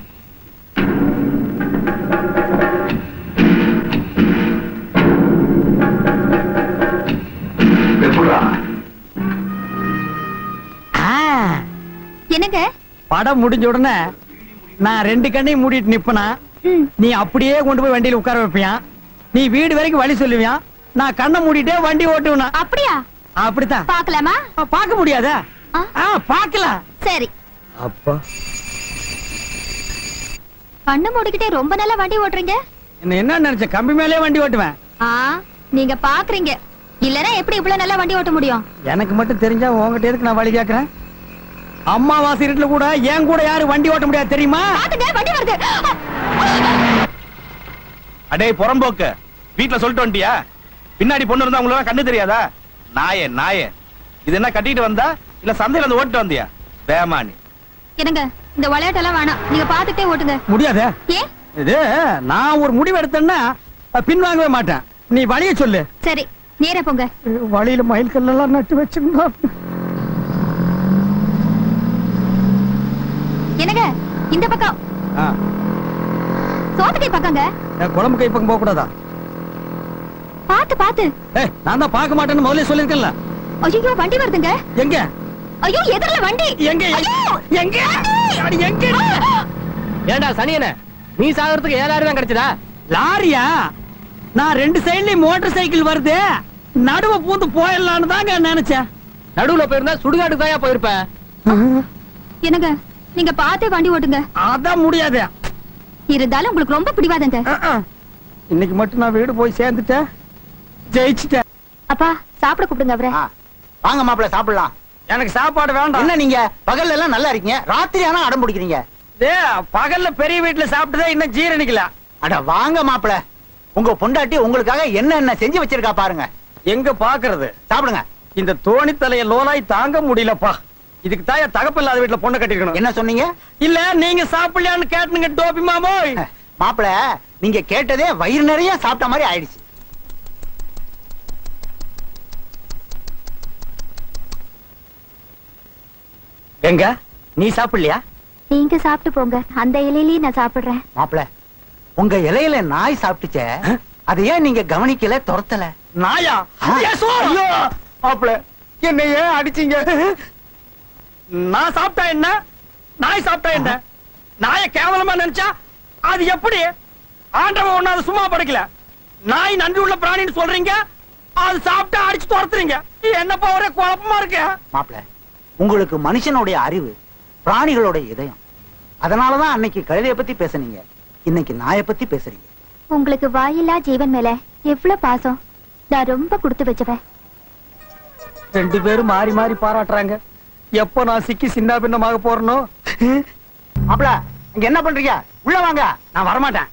என்னங்க படம் முடிஞ்ச உடனே நான் 2 கண்ணையும் மூடிட்டு நிப்பனா, நீ அப்படியே கொண்டு போய் வண்டியில உட்கார வைப்பியா, நீ வீடு வரைக்கும் வழி சொல்லுவியா, நான் கண்ணை மூடிட்டே வண்டி ஓட்டுவேனா. அப்படியா? அப்படித்தான். பாக்கலாமா? பார்க்க முடியாதா? பார்க்கலாம். சரி. அப்பா கண்ணு மூடிக்கிட்டே ரொம்ப நல்லா வண்டி ஓட்டுறீங்க. என்ன நினைச்ச, கம்பி மேலே வண்டி ஓட்டுவேன். நீங்க பாக்குறீங்க, இல்லனா எப்படி இவ்வளவு நல்லா வண்டி ஓட்ட முடியும்? எனக்கு மட்டும் தெரிஞ்சா உங்ககிட்ட எதுக்கு நான் வழி கேக்குறேன்? அம்மாவாசை இருட்டுல கூட ஏன் கூட யாரு வண்டி ஓட்ட முடியாது தெரியுமா? வண்டி வருது. அடே புறம்போக்கு, வீட்டுல சொல்லிட்டு வண்டியா? பின்னாடி பொண்ணு இருந்தா உங்களுக்கு கண்ணு தெரியாதா? நாயே நாயே, இது என்ன கட்டிட்டு வந்தா இல்ல சந்தையில வந்து ஓட்டு வந்தியா? வேமானி என்னங்க, இந்த விளையாட்டெல்லாம் வேணாம், நீங்க பாத்துட்டே ஓட்டுங்க. முடியாது. ஏன்? இது நான் ஒரு முடிவு எடுத்தேன்னா பின்வாங்கவே மாட்டேன். நீ வழிய சொல்லு. சரி, நேரா போங்க. வழியில மயில் கல்லெல்லாம் நட்டு வச்சிருந்தா. என்னங்க, இந்த பக்கம் சோத்துக்கை பக்கங்க. குழம்பு கை பக்கம் போக கூடாதா? பாத்து பாத்து. நான் தான் பார்க்க மாட்டேன்னு முதல்ல சொல்லிருக்கேன்ல. ஐயோ வண்டி வருதுங்க. எங்க? ஐயோ எதிரில வண்டி. எங்க எங்க எங்க? ஏண்டா சனியனே, நீ சாகிறதுக்கு 7000 தான் கிடைச்சதா? லாரியா? நான் 2 சைடுலயும் மோட்டார் சைக்கிள் வருது, நடுவ பூந்து போயிடலான்னு தாங்க நினைச்சேன். நடுவுல போயிருந்தா சுடுகாட்டுக்கு தான் போயிருப்பேன். என்னங்க, நீங்க பாத்தே வண்டி ஓட்டுங்க. அதான் முடியாது. இருந்தாலும் உங்களுக்கு ரொம்ப பிடிவாதங்க. இன்னைக்கு மட்டும் நான் வீடு போய் சேர்ந்துட்டேன், ஜெயிச்சுட்டேன். அப்பா சாப்பிட கூப்பிடுங்க அவரை. வாங்க மாப்பிள்ள சாப்பிடலாம். எனக்கு சாப்பாடு வேண்டாம். என்ன நீங்க பகல்ல எல்லாம் நல்லா இருக்கீங்க, ராத்திரி ஆனா அடம் பிடிக்கிறீங்க. பகல்ல பெரிய வீட்டுல சாப்பிட்டதே இன்னும் ஜீரணிக்கல. அட வாங்க மாப்பிள்ள, உங்க பொண்டாட்டி உங்களுக்காக என்ன செஞ்சு வச்சிருக்கா பாருங்க. எங்க பாக்குறது? சாப்பிடுங்க. இந்த தோணி தலைய லோலாய் தாங்க முடியலப்பா. இதுக்கு தாய தகப்பில்லாத வீட்டுல பொண்ணை கட்டிருக்கணும். என்ன சொன்னீங்க? இல்ல நீங்க சாப்பிடலையான்னு கேட்டுங்க டோபி மாமோய். மாப்பிள்ள, நீங்க கேட்டதே வயிறு நிறைய சாப்பிட்ட மாதிரி ஆயிடுச்சு. எங்க நீ சாப்பிடலையா? நீங்க சாப்பிட்டு போங்க, அந்த இலையிலேயே நான் சாப்பிடுறேன். மாப்பிள்ள, உங்க இலையில நாய் சாப்பிட்டுச்சே, அதை ஏன் நீங்க கவனிக்கல, துரத்தல? நாயா? மாப்பிள்ள என்ன ஏன் அடிச்சீங்க? நான் சாப்பிட்டா என்ன, நாய் சாப்பிட்டா என்ன? நாய கேவலமா நினைச்சா அது எப்படி? ஆண்டவன் ஒண்ணு அது சும்மா படைக்கல. நாய் நன்றி உள்ள பிராணின்னு சொல்றீங்க, அது சாப்பிட்டா அடிச்சு துரத்துறீங்க. என்னப்பா ஒரே குழப்பமா இருக்கு. மாப்பிள்ள, உங்களுக்கு மனுஷனுடைய அறிவு, பிராணிகளோட இதயம். அதனாலதான் அன்னைக்கு கழுதைய பத்தி பேசுனீங்க, இன்னைக்கு நாயை பத்தி பேசுறீங்க. உங்களுக்கு வாயில்லா ஜீவன் மேல எவ்வளவு பாசம். நான் ரொம்ப கொடுத்து வச்சவன். 2 பேரும் மாறி மாறி பாராட்டுறாங்க. எப்போ நான் சிக்கி சின்ன பின்னமாக போறனோ. மாப்பிள்ள, இங்க என்ன பண்றீங்க? உள்ள வாங்க. நான் வரமாட்டேன்.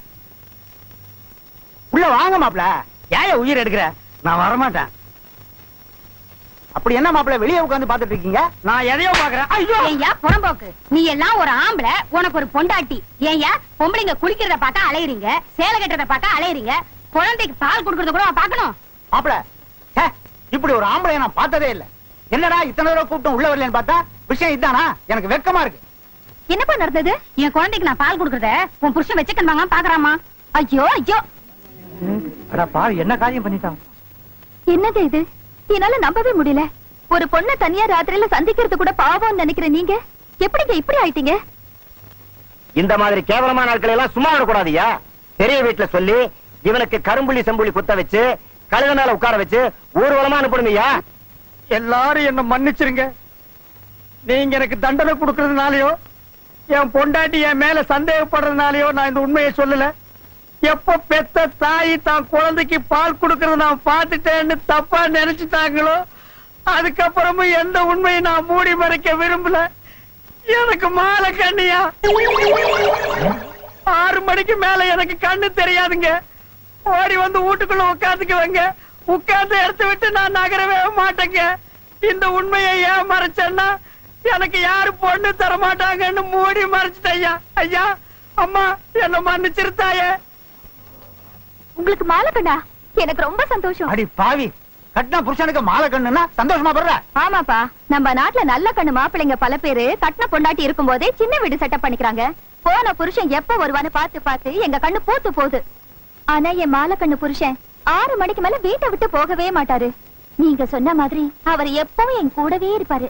உள்ள வாங்க மாப்பிள்ள. ஏன் உயிர் எடுக்கிற? நான் வரமாட்டேன். அப்படி என்ன மாப்பிள்ள வெளியே உட்கார்ந்து பாத்துட்டு இருக்கீங்க? நான் எதையோ பாக்குறேன். ஐயோ ஏய்யா புறம்போக்கு, நீ எல்லாம் ஒரு ஆம்பளை, உனக்கு ஒரு பொண்டாட்டி. ஏய்யா பொம்பளைங்க குளிக்கிறத பார்க்க அலையறீங்க, சேலை கட்டுறத பார்க்க அலையறீங்க, குழந்தைக்கு பால் குடுக்கறத கூட பாக்கணும். மாப்பிள்ள, இப்படி ஒரு ஆம்பளை நான் பார்த்ததே இல்ல. என்னடா இத்தனை தடவை கூப்பிட்டு உள்ள வரலன்னு பார்த்தா விஷயம் இதானா? எனக்கு வெக்கமா இருக்கு. என்னப்பா நடந்தது? என் குழந்தைக்கு நான் பால் குடுக்கறத உன் புருஷன் வச்சுக்கணுமா பாக்குறாமா? ஐயோ ஐயோ, அட பாரு, என்ன காரியம் பண்ணிட்டான். என்னது இது? என்னால நம்பவே முடியல. ஒரு பொண்ணை தனியா ராத்திரியில சந்திக்கிறது கூட பாவம்னு நினைக்கிற நீங்க எப்படிங்க இப்படி ஆயிட்டீங்க? இந்த மாதிரி கேவலமான நாட்கள் எல்லாம் சும்மா வரக்கூடாதியா? பெரிய வீட்டுல சொல்லி இவனுக்கு கரும்புள்ளி செம்புள்ளி குத்த வச்சு கழுத மேல உட்கார வச்சு ஊர்வலமா அனுப்பணுமையா? எல்லாரும் என்ன மன்னிச்சிருங்க. நீங்க எனக்கு தண்டனை கொடுக்கறதுனாலயோ என் பொண்டாட்டி என் மேல சந்தேகப்படுறதுனாலயோ நான் இந்த உண்மையை சொல்லல. எப்ப பெத்த தாய் தான் குழந்தைக்கு பால் கொடுக்கறத நான் பார்த்துட்டேன்னு தப்பா நினைச்சுட்டாங்களோ அதுக்கப்புறமும் எந்த உண்மையை நான் மூடி மறைக்க விரும்பல. எனக்கு மாலை கண்ணியா 6 மணிக்கு மேல எனக்கு கண்ணு தெரியாதுங்க. ஓடி வந்து வீட்டுக்குள்ள உட்காந்துக்குவேங்க. உட்கார்ந்து எடுத்து விட்டு நான் நகரவே மாட்டேங்க. இந்த உண்மையை ஏன் மறைச்சேன்னா எனக்கு யாரு பொண்ணு தர மாட்டாங்கன்னு மூடி மறைச்சிட்டேன். ஐயா ஐயா அம்மா என்ன மன்னிச்சிருத்தாயே. உங்களுக்கு மாலை கண்ணா? எனக்கு ரொம்ப சந்தோஷம். அடி பாவி, கட்டின புருஷனுக்கு மாலை கண்ணுன்னா சந்தோஷமா படுற? ஆமாப்பா, நம்ம நாட்டுல நல்ல கண்ணு மாப்பிள்ளைங்க பல பேரு கட்டின பொண்டாட்டி இருக்கும் போதே சின்ன வீடு செட்டப் பண்ணிக்கிறாங்க. போன புருஷன் எப்ப வருவான்னு பார்த்து பார்த்து எங்க கண்ணு பூத்து போகுது. ஆனா என் மாலை கண்ணு புருஷன் 6 மணிக்கு மேல வீட்டை விட்டு போகவே மாட்டாரு. நீங்க சொன்ன மாதிரி அவர் எப்பவும் என் கூடவே இருப்பாரு.